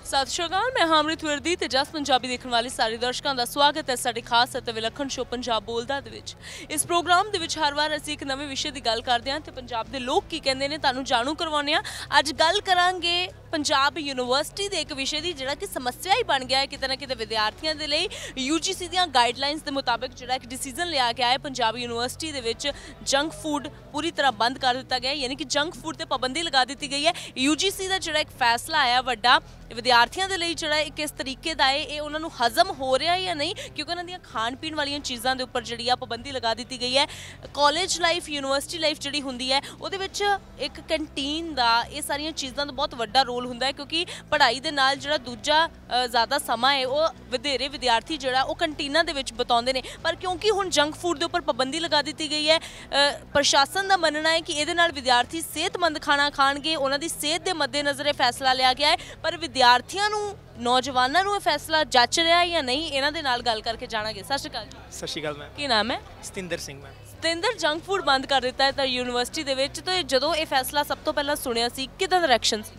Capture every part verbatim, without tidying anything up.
सत श्री अकाल, मैं हामृत वर्दी ते जस पंजाबी देखने वाले सारे दर्शकों का स्वागत है साडे खास ਅਤੇ ਵਿਲੱਖਣ ਸ਼ੋ पंजाब बोलदा ਦੇ ਵਿੱਚ। इस प्रोग्राम ਦੇ ਵਿੱਚ हर वार ਅਸੀਂ ਇੱਕ ਨਵੇਂ ਵਿਸ਼ੇ ਦੀ ਗੱਲ ਕਰਦੇ ਹਾਂ ਤੇ ਪੰਜਾਬ ਦੇ ਲੋਕ ਕੀ ਕਹਿੰਦੇ ਨੇ ਤੁਹਾਨੂੰ ਜਾਣੂ ਕਰਵਾਉਂਦੇ ਹਾਂ। ਅੱਜ ਗੱਲ ਕਰਾਂਗੇ पंजाब यूनिवर्सिटी के एक विषय की जिहड़ा कि समस्या ही बन गया है किते ना किते विद्यार्थियों के लिए। यूजीसी दी गाइडलाइंस के मुताबिक जिहड़ा एक डिसीजन लिया गया है पंजाब यूनिवर्सिटी दे विच जंक फूड पूरी तरह बंद कर दिता गया है, यानी कि जंक फूड ते पाबंदी लगा दी गई है। यूजीसी का जिहड़ा एक फैसला आया वड्डा विद्यार्थियों के लिए जिहड़ा किस तरीके का है ये उन्होंने हजम हो रहा है या नहीं, क्योंकि उन्होंने खाण पीण वाली चीज़ों के उपर जी पाबंदी लगा दी गई है। कॉलेज लाइफ यूनिवर्सिटी लाइफ जी होंगी है वो एक कैंटीन का ये सारिया चीज़ों का बहुत वड्डा रोल ਹੁੰਦਾ है, क्योंकि पढ़ाई के नाल जिहड़ा दूजा ज़्यादा समा है वो वधेरे विद्यार्थी जिहड़ा वो कंटीनां दे विच बिताउंदे ने। पर क्योंकि हुण जंक फूड के उपर पाबंदी लगा दी गई है, प्रशासन का मनना है कि इहदे नाल विद्यार्थी सेहतमंद खाना खाणगे, उन्हां दी सेहत के मद्देनज़र फैसला लिया गया है। पर विद्यार्थियों नूं नौजवानों नूं फैसला जच रहा या नहीं, इन्हां दे नाल गल करके जाणांगे। सत श्री अकाल जी। सत श्री अकाल मैम। की नाम है? Satinder Singh ma'am. Satinder, junk food बंद कर दिता है तो यूनिवर्सिटी दे विच, तो जदों ये फैसला सब तो पहला सुनिया सी किदां दा रिएक्शन सी?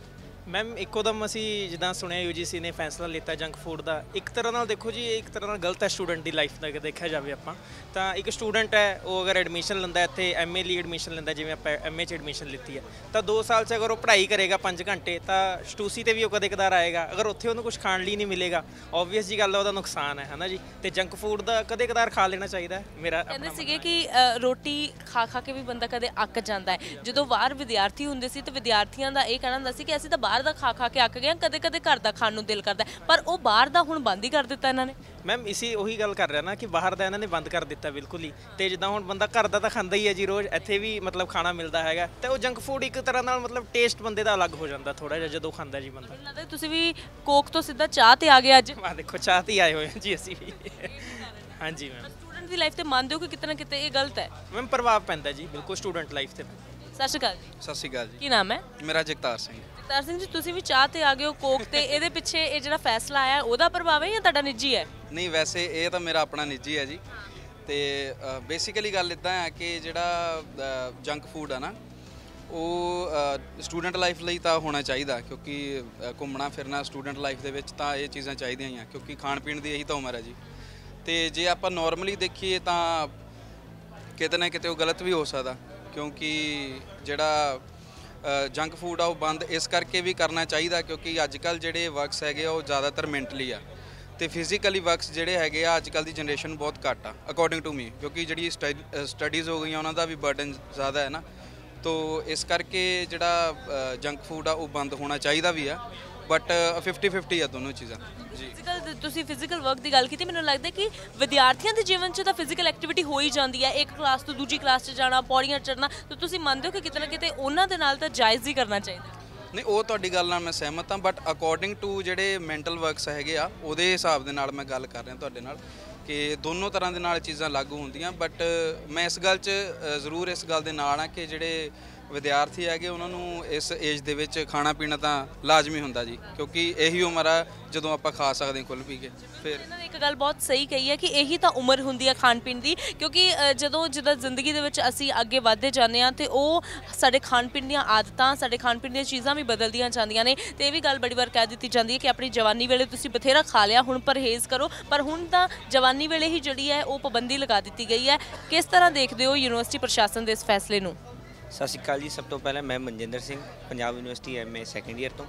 मैम ਇੱਕੋਦਮ ਅਸੀਂ ਜਿੱਦਾਂ ਸੁਣਿਆ ਯੂਜੀਸੀ ਨੇ ਫੈਸਲਾ ਲਿੱਤਾ ਜੰਕ ਫੂਡ ਦਾ, ਇੱਕ ਤਰ੍ਹਾਂ ਨਾਲ ਦੇਖੋ ਜੀ ਇਹ ਇੱਕ ਤਰ੍ਹਾਂ ਨਾਲ ਗਲਤ ਹੈ ਸਟੂਡੈਂਟ ਦੀ ਲਾਈਫ ਦਾ। ਦੇਖਿਆ ਜਾਵੇ ਆਪਾਂ ਤਾਂ ਇੱਕ ਸਟੂਡੈਂਟ ਹੈ ਉਹ ਅਗਰ ਐਡਮਿਸ਼ਨ ਲੈਂਦਾ ਇੱਥੇ ਐਮਏ ਲਈ ਐਡਮਿਸ਼ਨ ਲੈਂਦਾ, ਜਿਵੇਂ ਆਪਾਂ ਐਮਏ 'ਚ ਐਡਮਿਸ਼ਨ ਲਿੱਤੀ ਹੈ ਤਾਂ ਦੋ ਸਾਲ 'ਚ ਅਗਰ ਉਹ ਪੜ੍ਹਾਈ ਕਰੇਗਾ ਪੰਜ ਘੰਟੇ ਤਾਂ ਸਟੂਸੀ 'ਤੇ ਵੀ ਉਹ ਕਦੇ ਕਦਾਰ ਆਏਗਾ। ਅਗਰ ਉੱਥੇ ਉਹਨੂੰ ਕੁਝ ਖਾਣ ਲਈ ਨਹੀਂ ਮਿਲੇਗਾ ਓਬਵੀਅਸ ਜੀ ਗੱਲ ਹੈ ਉਹਦਾ ਨੁਕਸਾਨ ਹੈ ਹੈ ਨਾ ਜੀ। ਅਤੇ ਜੰਕ ਫੂਡ ਦਾ ਕਦੇ ਕਦਾਰ ਖਾ ਲੈਣਾ ਚਾਹੀਦਾ। ਮੇਰਾ ਕਹਿੰਦੇ ਸੀਗੇ ਕਿ ਰੋਟੀ ਖਾ ਖਾ ਕੇ ਵੀ ਬੰਦਾ ਕਦੇ ਅੱਕ ਜਾਂਦਾ ਹੈ। ਜਦੋਂ ਬਾਹਰ ਵਿਦਿਆਰਥੀ ਹੁੰਦੇ ਸੀ ਤਾਂ ਵਿਦਿਆਰਥੀਆਂ ਦਾ ਇਹ ਕਹਿਣਾ ਹੁੰਦਾ ਸੀ ਕਿ ਅਸੀਂ ਤਾਂ ਬਾਹਰ ਦਾ ਖਾ ਖਾ ਕੇ ਅੱਕ गए, कदे कदे घर का खाण नूं दिल करदा, पर वो बाहर दा हुण बंद ही कर दिता इन्हां ने। मैम इसी ਉਹੀ ਗੱਲ ਕਰ ਰਿਹਾ ਨਾ ਕਿ ਬਾਹਰ ਦਾ ਇਹਨਾਂ ਨੇ ਬੰਦ ਕਰ ਦਿੱਤਾ ਬਿਲਕੁਲ ਹੀ। ਤੇ ਜਿੱਦਾਂ ਹੁਣ ਬੰਦਾ ਘਰ ਦਾ ਤਾਂ ਖਾਂਦਾ ਹੀ ਹੈ ਜੀ, ਰੋਜ਼ ਇੱਥੇ ਵੀ ਮਤਲਬ ਖਾਣਾ ਮਿਲਦਾ ਹੈਗਾ, ਤੇ ਉਹ ਜੰਕ ਫੂਡ ਇੱਕ ਤਰ੍ਹਾਂ ਨਾਲ ਮਤਲਬ ਟੇਸਟ ਬੰਦੇ ਦਾ ਅਲੱਗ ਹੋ ਜਾਂਦਾ ਥੋੜਾ ਜਿਹਾ ਜਦੋਂ ਖਾਂਦਾ ਜੀ ਬੰਦਾ। ਲੱਗਦਾ ਤੁਸੀਂ ਵੀ ਕੋਕ ਤੋਂ ਸਿੱਧਾ ਚਾਹ ਤੇ ਆ ਗਏ ਅੱਜ। ਆਹ ਦੇਖੋ ਚਾਹ ਤੇ ਆਏ ਹੋਏ ਜੀ ਅਸੀਂ ਵੀ। ਹਾਂਜੀ ਮੈਮ। ਸਟੂਡੈਂਟ ਦੀ ਲਾਈਫ ਤੇ ਮੰਨਦੇ ਹੋ ਕਿ ਕਿਤੇ ਨਾ ਕਿਤੇ ਇਹ ਗਲਤ ਹੈ? ਮੈਮ ਪ੍ਰਭਾਵ ਪੈਂਦਾ ਜੀ ਬਿਲਕੁਲ ਸਟੂਡੈਂਟ ਲਾਈਫ ਤੇ। ਸਤਿ ਸ਼੍ਰੀ ਅਕਾਲ ਜੀ। ਸਤਿ ਸ਼੍ਰੀ ਅਕਾਲ ਜੀ। ਕੀ ਨਾਮ ਹੈ? ਮੇਰਾ ਜਗਤਾਰ ਸਿੰਘ। ਜਗਤਾਰ ਸਿੰਘ ਜੀ, ਤੁਸੀਂ ਵੀ ਚਾਹ ਤੇ ਆ ਗਏ ਹੋ ਕੋਕ ਤੇ, ਇਹਦੇ ਪਿੱਛੇ ਇਹ ਜਿਹੜਾ ਫੈਸਲਾ ਆਇਆ ਉਹਦਾ ਪ੍ਰਭਾਵ ਹੈ ਜਾਂ ਤੁਹਾਡਾ ਨਿੱਜੀ ਹੈ? ਨਹੀਂ, ਵੈਸੇ ਇਹ ਤਾਂ ਮੇਰਾ ਆਪਣਾ ਨਿੱਜੀ ਹੈ ਜੀ। ਤੇ ਬੇਸਿਕਲੀ ਗੱਲ ਇੱਦਾਂ ਹੈ ਕਿ ਜਿਹੜਾ ਜੰਕ ਫੂਡ ਆ ਨਾ ਉਹ ਸਟੂਡੈਂਟ ਲਾਈਫ ਲਈ ਤਾਂ ਹੋਣਾ ਚਾਹੀਦਾ, ਕਿਉਂਕਿ ਘੁੰਮਣਾ ਫਿਰਨਾ ਸਟੂਡੈਂਟ ਲਾਈਫ ਦੇ ਵਿੱਚ ਤਾਂ ਇਹ ਚੀਜ਼ਾਂ ਚਾਹੀਦੀਆਂ ਹੀ ਆ, ਕਿਉਂਕਿ ਖਾਣ ਪੀਣ ਦੀ ਇਹੀ ਤਾਂ ਉਮਰ ਹੈ ਜੀ। ਤੇ ਜੇ ਆਪਾਂ ਨੋਰਮਲੀ ਦੇਖੀਏ ਤਾਂ ਕਿਤੇ ਨਾ ਕਿਤੇ ਉਹ ਗਲਤ ਵੀ ਹੋ ਸਕਦਾ, ਕਿਉਂਕਿ ਜਿਹੜਾ ਜੰਕ ਫੂਡ ਆ ਉਹ ਬੰਦ ਇਸ ਕਰਕੇ ਵੀ ਕਰਨਾ ਚਾਹੀਦਾ ਕਿਉਂਕਿ ਅੱਜ ਕੱਲ੍ਹ ਜਿਹੜੇ ਵਰਕਸ ਹੈਗੇ ਆ ਉਹ ਜ਼ਿਆਦਾਤਰ ਮੈਂਟਲੀ ਆ, ਅਤੇ ਫਿਜ਼ੀਕਲੀ ਵਰਕਸ ਜਿਹੜੇ ਹੈਗੇ ਆ ਅੱਜ ਕੱਲ੍ਹ ਦੀ ਜਨਰੇਸ਼ਨ ਬਹੁਤ ਘੱਟ ਆ ਅਕੋਰਡਿੰਗ ਟੂ ਮੀ, ਕਿਉਂਕਿ ਜਿਹੜੀ ਸਟੱਡੀਜ਼ ਹੋ ਗਈਆਂ ਉਹਨਾਂ ਦਾ ਵੀ ਬਰਡਨ ਜ਼ਿਆਦਾ ਹੈ ਨਾ। ਤੋ ਇਸ ਕਰਕੇ ਜਿਹੜਾ ਜੰਕ ਫੂਡ ਆ ਉਹ ਬੰਦ ਹੋਣਾ ਚਾਹੀਦਾ ਵੀ ਆ, ਬਟ ਫਿਫਟੀ ਫਿਫਟੀ ਆ ਦੋਨੋਂ ਚੀਜ਼ਾਂ ਜੀ। ਫਿਜ਼ੀਕਲ ਤੁਸੀਂ ਫਿਜ਼ੀਕਲ ਵਰਕ ਦੀ ਗੱਲ ਕੀਤੀ, ਮੈਨੂੰ ਲੱਗਦਾ ਕਿ ਵਿਦਿਆਰਥੀਆਂ ਦੇ ਜੀਵਨ 'ਚ ਤਾਂ ਫਿਜ਼ੀਕਲ ਐਕਟੀਵਿਟੀ ਹੋ ਹੀ ਜਾਂਦੀ ਹੈ, ਇੱਕ ਕਲਾਸ ਤੋਂ ਦੂਜੀ ਕਲਾਸ 'ਚ ਜਾਣਾ, ਪੌੜੀਆਂ ਚੜ੍ਹਨਾ, ਤਾਂ ਤੁਸੀਂ ਮੰਨਦੇ ਹੋ ਕਿ ਕਿਤੇ ਨਾ ਕਿਤੇ ਉਹਨਾਂ ਦੇ ਨਾਲ ਤਾਂ ਜਾਇਜ਼ ਹੀ ਕਰਨਾ ਚਾਹੀਦਾ? ਨਹੀਂ, ਉਹ ਤੁਹਾਡੀ ਗੱਲ ਨਾਲ ਮੈਂ ਸਹਿਮਤ ਹਾਂ, ਬਟ ਅਕੋਰਡਿੰਗ ਟੂ ਜਿਹੜੇ ਮੈਂਟਲ ਵਰਕਸ ਹੈਗੇ ਆ ਉਹਦੇ ਹਿਸਾਬ ਦੇ ਨਾਲ ਮੈਂ ਗੱਲ ਕਰ ਰਿਹਾ ਤੁਹਾਡੇ ਨਾਲ ਕਿ ਦੋਨੋਂ ਤਰ੍ਹਾਂ ਦੇ ਨਾਲ ਚੀਜ਼ਾਂ ਲਾਗੂ ਹੁੰਦੀਆਂ। ਬਟ ਮੈਂ ਇਸ ਗੱਲ 'ਚ ਜ਼ਰੂਰ ਇਸ ਗੱਲ ਦੇ ਨਾਲ ਹਾਂ ਕਿ ਜਿਹੜੇ ਵਿਦਿਆਰਥੀ ਹੈਗੇ ਉਹਨਾਂ ਨੂੰ ਇਸ ਏਜ ਦੇ ਵਿੱਚ ਖਾਣਾ ਪੀਣਾ ਤਾਂ ਲਾਜ਼ਮੀ ਹੁੰਦਾ ਜੀ, ਕਿਉਂਕਿ ਇਹੀ ਉਮਰ ਆ ਜਦੋਂ ਆਪਾਂ ਖਾ ਸਕਦੇ ਹਾਂ ਖੁੱਲ੍ਹ ਪੀ ਕੇ। ਫਿਰ ਇਹਨਾਂ ਨੇ ਇੱਕ ਗੱਲ ਬਹੁਤ ਸਹੀ ਕਹੀ ਹੈ ਕਿ ਇਹੀ ਤਾਂ ਉਮਰ ਹੁੰਦੀ ਹੈ ਖਾਣ ਪੀਣ ਦੀ, ਕਿਉਂਕਿ ਜਦੋਂ ਜਿੱਦਾਂ ਜ਼ਿੰਦਗੀ ਦੇ ਵਿੱਚ ਅਸੀਂ ਅੱਗੇ ਵੱਧਦੇ ਜਾਂਦੇ ਹਾਂ ਅਤੇ ਉਹ ਸਾਡੇ ਖਾਣ ਪੀਣ ਦੀਆਂ ਆਦਤਾਂ, ਸਾਡੇ ਖਾਣ ਪੀਣ ਦੀਆਂ ਚੀਜ਼ਾਂ ਵੀ ਬਦਲਦੀਆਂ ਜਾਂਦੀਆਂ ਨੇ। ਅਤੇ ਇਹ ਵੀ ਗੱਲ ਬੜੀ ਵਾਰ ਕਹਿ ਦਿੱਤੀ ਜਾਂਦੀ ਹੈ ਕਿ ਆਪਣੀ ਜਵਾਨੀ ਵੇਲੇ ਤੁਸੀਂ ਬਥੇਰਾ ਖਾ ਲਿਆ, ਹੁਣ ਪਰਹੇਜ਼ ਕਰੋ, ਪਰ ਹੁਣ ਤਾਂ ਜਵਾਨੀ ਵੇਲੇ ਹੀ ਜਿਹੜੀ ਹੈ ਉਹ ਪਾਬੰਦੀ ਲਗਾ ਦਿੱਤੀ ਗਈ ਹੈ। ਕਿਸ ਤਰ੍ਹਾਂ ਦੇਖਦੇ ਹੋ ਯੂਨੀਵਰਸਿਟੀ ਪ੍ਰਸ਼ਾਸਨ ਦੇ ਇਸ ਫੈਸਲੇ ਨੂੰ? ਸਤਿ ਸ਼੍ਰੀ ਅਕਾਲ ਜੀ। ਸਭ ਤੋਂ ਪਹਿਲਾਂ ਮੈਂ Manjinder Singh, Punjab university M A second year ਤੋਂ।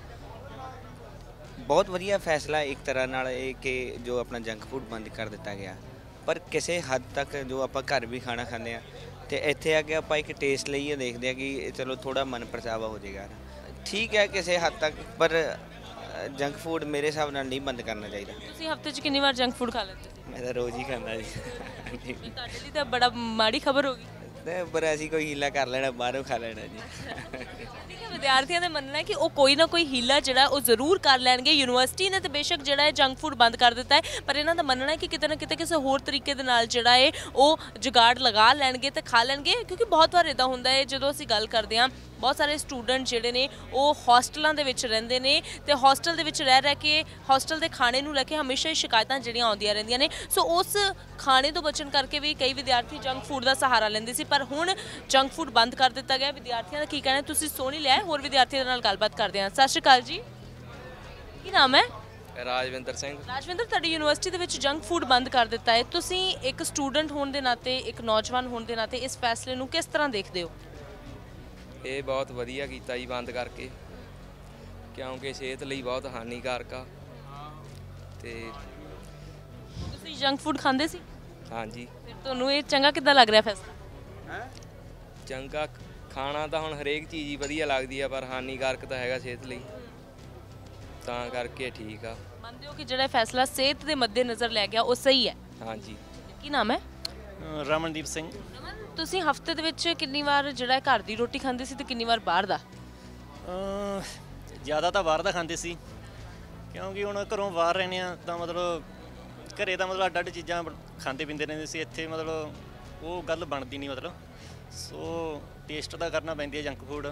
ਬਹੁਤ ਵਧੀਆ ਫੈਸਲਾ ਇੱਕ ਤਰ੍ਹਾਂ ਨਾਲ ਇਹ ਕਿ ਜੋ ਆਪਣਾ ਜੰਕ ਫੂਡ ਬੰਦ ਕਰ ਦਿੱਤਾ ਗਿਆ, ਪਰ ਕਿਸੇ ਹੱਦ ਤੱਕ ਜੋ ਆਪਾਂ ਘਰ ਵੀ ਖਾਣਾ ਖਾਂਦੇ ਹਾਂ ਅਤੇ ਇੱਥੇ ਆ ਕੇ ਆਪਾਂ ਇੱਕ ਟੇਸਟ ਲਈਏ ਦੇਖਦੇ ਹਾਂ ਕਿ ਚਲੋ ਥੋੜ੍ਹਾ ਮਨ ਪਰਚਾਵਾ ਹੋ ਜਾਏਗਾ, ਠੀਕ ਹੈ ਕਿਸੇ ਹੱਦ ਤੱਕ, ਪਰ ਜੰਕ ਫੂਡ ਮੇਰੇ ਹਿਸਾਬ ਨਾਲ ਨਹੀਂ ਬੰਦ ਕਰਨਾ ਚਾਹੀਦਾ। ਤੁਸੀਂ ਹਫ਼ਤੇ 'ਚ ਕਿੰਨੀ ਵਾਰ ਜੰਕ ਫੂਡ ਖਾ ਲੈਂਦੇ? ਮੈਂ ਤਾਂ ਰੋਜ਼ ਹੀ ਖਾਂਦਾ ਜੀ। ਤੁਹਾਡੇ ਲਈ ਤਾਂ ਬੜਾ ਮਾੜੀ ਖਬਰ ਹੋ ਗਈ। ਪਰ ਅਸੀਂ ਕੋਈ ਹੀਲਾ ਕਰ ਲੈਣਾ, ਬਾਹਰੋਂ ਖਾ ਲੈਣਾ ਜੀ। ਠੀਕ ਹੈ, ਵਿਦਿਆਰਥੀਆਂ ਦਾ ਮੰਨਣਾ ਹੈ ਕਿ ਉਹ ਕੋਈ ਨਾ ਕੋਈ ਹੀਲਾ ਜਿਹੜਾ ਉਹ ਜ਼ਰੂਰ ਕਰ ਲੈਣਗੇ। ਯੂਨੀਵਰਸਿਟੀ ਨੇ ਤਾਂ ਬੇਸ਼ੱਕ ਜਿਹੜਾ ਹੈ ਜੰਕ ਫੂਡ ਬੰਦ ਕਰ ਦਿੱਤਾ ਹੈ, ਪਰ ਇਹਨਾਂ ਦਾ ਮੰਨਣਾ ਹੈ ਕਿ ਕਿਤੇ ਨਾ ਕਿਤੇ ਕਿਸੇ ਹੋਰ ਤਰੀਕੇ ਦੇ ਨਾਲ ਜਿਹੜਾ ਹੈ ਉਹ ਜੁਗਾੜ ਲਗਾ ਲੈਣਗੇ ਤੇ ਖਾ ਲੈਣਗੇ। ਕਿਉਂਕਿ ਬਹੁਤ ਵਾਰ ਇੱਦਾਂ ਹੁੰਦਾ ਹੈ ਜਦੋਂ ਅਸੀਂ ਗੱਲ ਕਰਦੇ ਹਾਂ ਬਹੁਤ ਸਾਰੇ ਸਟੂਡੈਂਟ ਜਿਹੜੇ ਨੇ ਉਹ ਹੋਸਟਲਾਂ ਦੇ ਵਿੱਚ ਰਹਿੰਦੇ ਨੇ ਤੇ ਹੋਸਟਲ ਦੇ ਵਿੱਚ ਰਹਿ ਰਹਿ ਕੇ ਹੋਸਟਲ ਦੇ ਖਾਣੇ ਨੂੰ ਲੈ ਕੇ ਹਮੇਸ਼ਾ ਹੀ ਸ਼ਿਕਾਇਤਾਂ ਜਿਹੜੀਆਂ ਆਉਂਦੀਆਂ ਰਹਿੰਦੀਆਂ ਨੇ। ਸੋ ਉਸ ਖਾਣੇ ਤੋਂ ਬਚਣ ਕਰਕੇ ਵੀ ਕਈ ਵਿਦਿਆਰਥੀ ਜੰਕ ਫੂਡ ਦਾ ਸਹਾਰਾ ਲੈਂਦੇ ਸੀ, ਪਰ ਹੁਣ ਜੰਕ ਫੂਡ ਬੰਦ ਕਰ ਦਿੱਤਾ ਗਿਆ। ਵਿਦਿਆਰਥੀਆਂ ਦਾ ਕੀ ਕਹਿਣਾ ਤੁਸੀਂ ਸੁਣ ਹੀ ਲਿਆ, ਹੋਰ ਵਿਦਿਆਰਥੀਆਂ ਦੇ ਨਾਲ ਗੱਲਬਾਤ ਕਰਦੇ ਹਾਂ। ਸਤਿ ਸ਼੍ਰੀ ਅਕਾਲ ਜੀ, ਕੀ ਨਾਮ ਹੈ? ਰਾਜਵਿੰਦਰ ਸਿੰਘ। ਰਾਜਵਿੰਦਰ, ਤੁਹਾਡੀ ਯੂਨੀਵਰਸਿਟੀ ਦੇ ਵਿੱਚ ਜੰਕ ਫੂਡ ਬੰਦ ਕਰ ਦਿੱਤਾ ਹੈ, ਤੁਸੀਂ ਇੱਕ ਸਟੂਡੈਂਟ ਹੋਣ ਦੇ ਨਾਤੇ, ਇੱਕ ਨੌਜਵਾਨ ਹੋਣ ਦੇ ਨਾਤੇ ਇਸ ਫੈਸਲੇ ਨੂੰ ਕਿਸ ਤਰ੍ਹਾਂ ਦੇਖਦੇ ਹੋ? ਇਹ ਬਹੁਤ ਵਧੀਆ ਕੀਤਾ ਜੀ ਬੰਦ ਕਰਕੇ, ਕਿਉਂਕਿ ਸਿਹਤ ਲਈ ਬਹੁਤ ਹਾਨੀਕਾਰਕ ਆ। ਤੇ ਤੁਸੀਂ ਜੰਕ ਫੂਡ ਖਾਂਦੇ ਸੀ? ਹਾਂਜੀ। ਫਿਰ ਤੁਹਾਨੂੰ ਇਹ ਚੰਗਾ ਕਿੱਦਾਂ ਲੱਗ ਰਿਹਾ ਫੈਸਲਾ? ਚੰਗਾ ਖਾਣਾ ਤਾਂ ਹੁਣ ਹਰੇਕ ਚੀਜ਼ ਹੀ ਵਧੀਆ ਲੱਗਦੀ ਆ, ਪਰ ਹਾਨੀਕਾਰਕ ਤਾਂ ਹੈਗਾ ਸਿਹਤ ਲਈ, ਤਾਂ ਕਰਕੇ ਠੀਕ ਆ। ਮੰਨਦੇ ਹੋ ਕਿ ਜਿਹੜਾ ਫੈਸਲਾ ਸਿਹਤ ਦੇ ਮੱਦੇ ਨਜ਼ਰ ਲੈ ਗਿਆ ਉਹ ਸਹੀ ਹੈ? ਹਾਂਜੀ। ਕੀ ਨਾਮ ਹੈ? ਰਮਨਦੀਪ ਸਿੰਘ। ਰਮਨ, ਤੁਸੀਂ ਹਫਤੇ ਦੇ ਵਿੱਚ ਕਿੰਨੀ ਵਾਰ ਜਿਹੜਾ ਘਰ ਦੀ ਰੋਟੀ ਖਾਂਦੇ ਸੀ ਤੇ ਕਿੰਨੀ ਵਾਰ ਬਾਹਰ ਦਾ? ਜ਼ਿਆਦਾ ਤਾਂ ਬਾਹਰ ਦਾ ਖਾਂਦੇ ਸੀ, ਕਿਉਂਕਿ ਹੁਣ ਘਰੋਂ ਬਾਹਰ ਰਹਿੰਦੇ ਆ ਤਾਂ ਮਤਲਬ ਘਰੇ ਤਾਂ ਮਤਲਬ ਅੱਡ ਅੱਡ ਚੀਜ਼ਾਂ ਖਾਂਦੇ ਪੀਂਦੇ ਰਹਿੰਦੇ ਸੀ। ਇੱਥੇ ਮਤਲਬ ਉਹ ਗੱਲ ਬਣਦੀ ਨਹੀਂ, ਮਤਲਬ ਸੋ ਟੇਸਟ ਤਾਂ ਕਰਨਾ ਪੈਂਦੀ ਹੈ ਜੰਕ ਫੂਡ,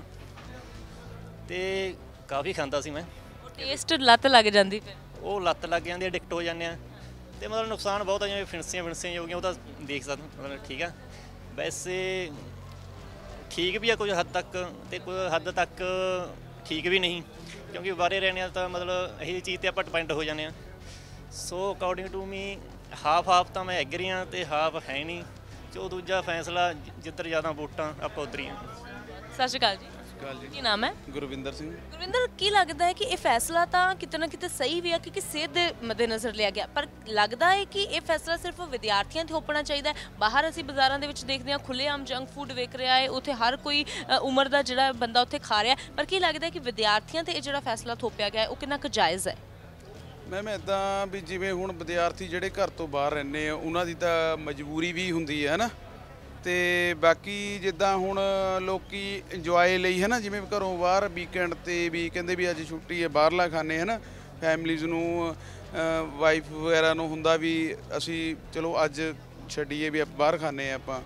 ਅਤੇ ਕਾਫੀ ਖਾਂਦਾ ਸੀ ਮੈਂ। ਟੇਸਟ ਲੱਤ ਲੱਗ ਜਾਂਦੀ ਫਿਰ? ਉਹ ਲੱਤ ਲੱਗ ਜਾਂਦੀ, ਐਡਿਕਟ ਹੋ ਜਾਂਦੇ ਆ, ਅਤੇ ਮਤਲਬ ਨੁਕਸਾਨ ਬਹੁਤ ਆ, ਜਿਵੇਂ ਫਿਣਸੀਆਂ ਫਿਣਸੀਆਂ ਹੋ ਗਈਆਂ, ਉਹ ਤਾਂ ਦੇਖ ਸਕਦੇ ਮਤਲਬ। ਠੀਕ ਆ, ਵੈਸੇ ਠੀਕ ਵੀ ਆ ਕੁਝ ਹੱਦ ਤੱਕ, ਅਤੇ ਕੁਝ ਹੱਦ ਤੱਕ ਠੀਕ ਵੀ ਨਹੀਂ, ਕਿਉਂਕਿ ਬਾਹਰੇ ਰਹਿੰਦੇ ਆ ਤਾਂ ਮਤਲਬ ਇਹੀ ਚੀਜ਼ 'ਤੇ ਆਪਾਂ ਡਿਪੈਂਡ ਹੋ ਜਾਂਦੇ ਹਾਂ। So according to me half half ਤਾਂ ਮੈਂ ਐਗਰੀ ਹਾਂ ਅਤੇ ਹਾਫ ਹੈ ਨਹੀਂ। ਜੋ ਦੂਜਾ ਫੈਸਲਾ ਜਿੱਧਰ ਜ਼ਿਆਦਾ ਵੋਟਾਂ ਆਪਾਂ ਉੱਧਰ ਹੀ ਹਾਂ। ਸਤਿ ਸ਼੍ਰੀ ਅਕਾਲ ਜੀ। ਕੀ ਨਾਮ ਹੈ? ਗੁਰਵਿੰਦਰ ਸਿੰਘ। ਗੁਰਵਿੰਦਰ, ਕੀ ਲੱਗਦਾ ਹੈ ਕਿ ਇਹ ਫੈਸਲਾ ਤਾਂ ਕਿਤੇ ਨਾ ਕਿਤੇ ਸਹੀ ਵੀ ਆ ਕਿਉਂਕਿ ਸਿਹਤ ਦੇ ਮੱਦੇ ਨਜ਼ਰ ਲਿਆ ਗਿਆ, ਪਰ ਲੱਗਦਾ ਹੈ ਕਿ ਇਹ ਫੈਸਲਾ ਸਿਰਫ ਵਿਦਿਆਰਥੀਆਂ 'ਤੇ ਥੋਪਣਾ ਚਾਹੀਦਾ ਹੈ? ਬਾਹਰ ਅਸੀਂ ਬਾਜ਼ਾਰਾਂ ਦੇ ਵਿੱਚ ਦੇਖਦੇ ਹਾਂ ਖੁੱਲ੍ਹੇਆਮ ਜੰਕ ਫੂਡ ਵਿਕ ਰਿਹਾ ਹੈ, ਉੱਥੇ ਹਰ ਕੋਈ ਉਮਰ ਦਾ ਜਿਹੜਾ ਬੰਦਾ ਉੱਥੇ ਖਾ ਰਿਹਾ, ਪਰ ਕੀ ਲੱਗਦਾ ਹੈ ਕਿ ਵਿਦਿਆਰਥੀਆਂ 'ਤੇ ਇਹ ਜਿਹੜਾ ਫੈਸਲਾ ਥੋਪਿਆ ਗਿਆ ਹੈ ਉਹ ਕਿੰਨਾ ਕੁ ਜਾਇਜ਼ ਹੈ? ਮੈਮ ਇੱਦਾਂ ਵੀ ਜਿਵੇਂ ਹੁਣ ਵਿਦਿਆਰਥੀ ਜਿਹੜੇ ਘਰ ਤੋਂ ਬਾਹਰ ਰਹਿੰਦੇ ਆ ਉਹਨਾਂ ਦੀ ਤਾਂ ਮਜਬੂਰੀ ਵੀ ਹੁੰਦੀ ਹੈ ਨਾ, ਅਤੇ ਬਾਕੀ ਜਿੱਦਾਂ ਹੁਣ ਲੋਕੀ ਇੰਜੋਏ ਲਈ ਹੈ ਨਾ, ਜਿਵੇਂ ਘਰੋਂ ਬਾਹਰ ਵੀਕਐਂਡ 'ਤੇ ਵੀ ਕਹਿੰਦੇ ਵੀ ਅੱਜ ਛੁੱਟੀ ਹੈ ਬਾਹਰਲਾ ਖਾਣੇ ਹੈ ਨਾ, ਫੈਮਲੀਜ਼ ਨੂੰ ਵਾਈਫ ਵਗੈਰਾ ਨੂੰ ਹੁੰਦਾ ਵੀ ਅਸੀਂ ਚਲੋ ਅੱਜ ਛੱਡੀਏ ਵੀ ਬਾਹਰ ਖਾਂਦੇ ਹਾਂ ਆਪਾਂ।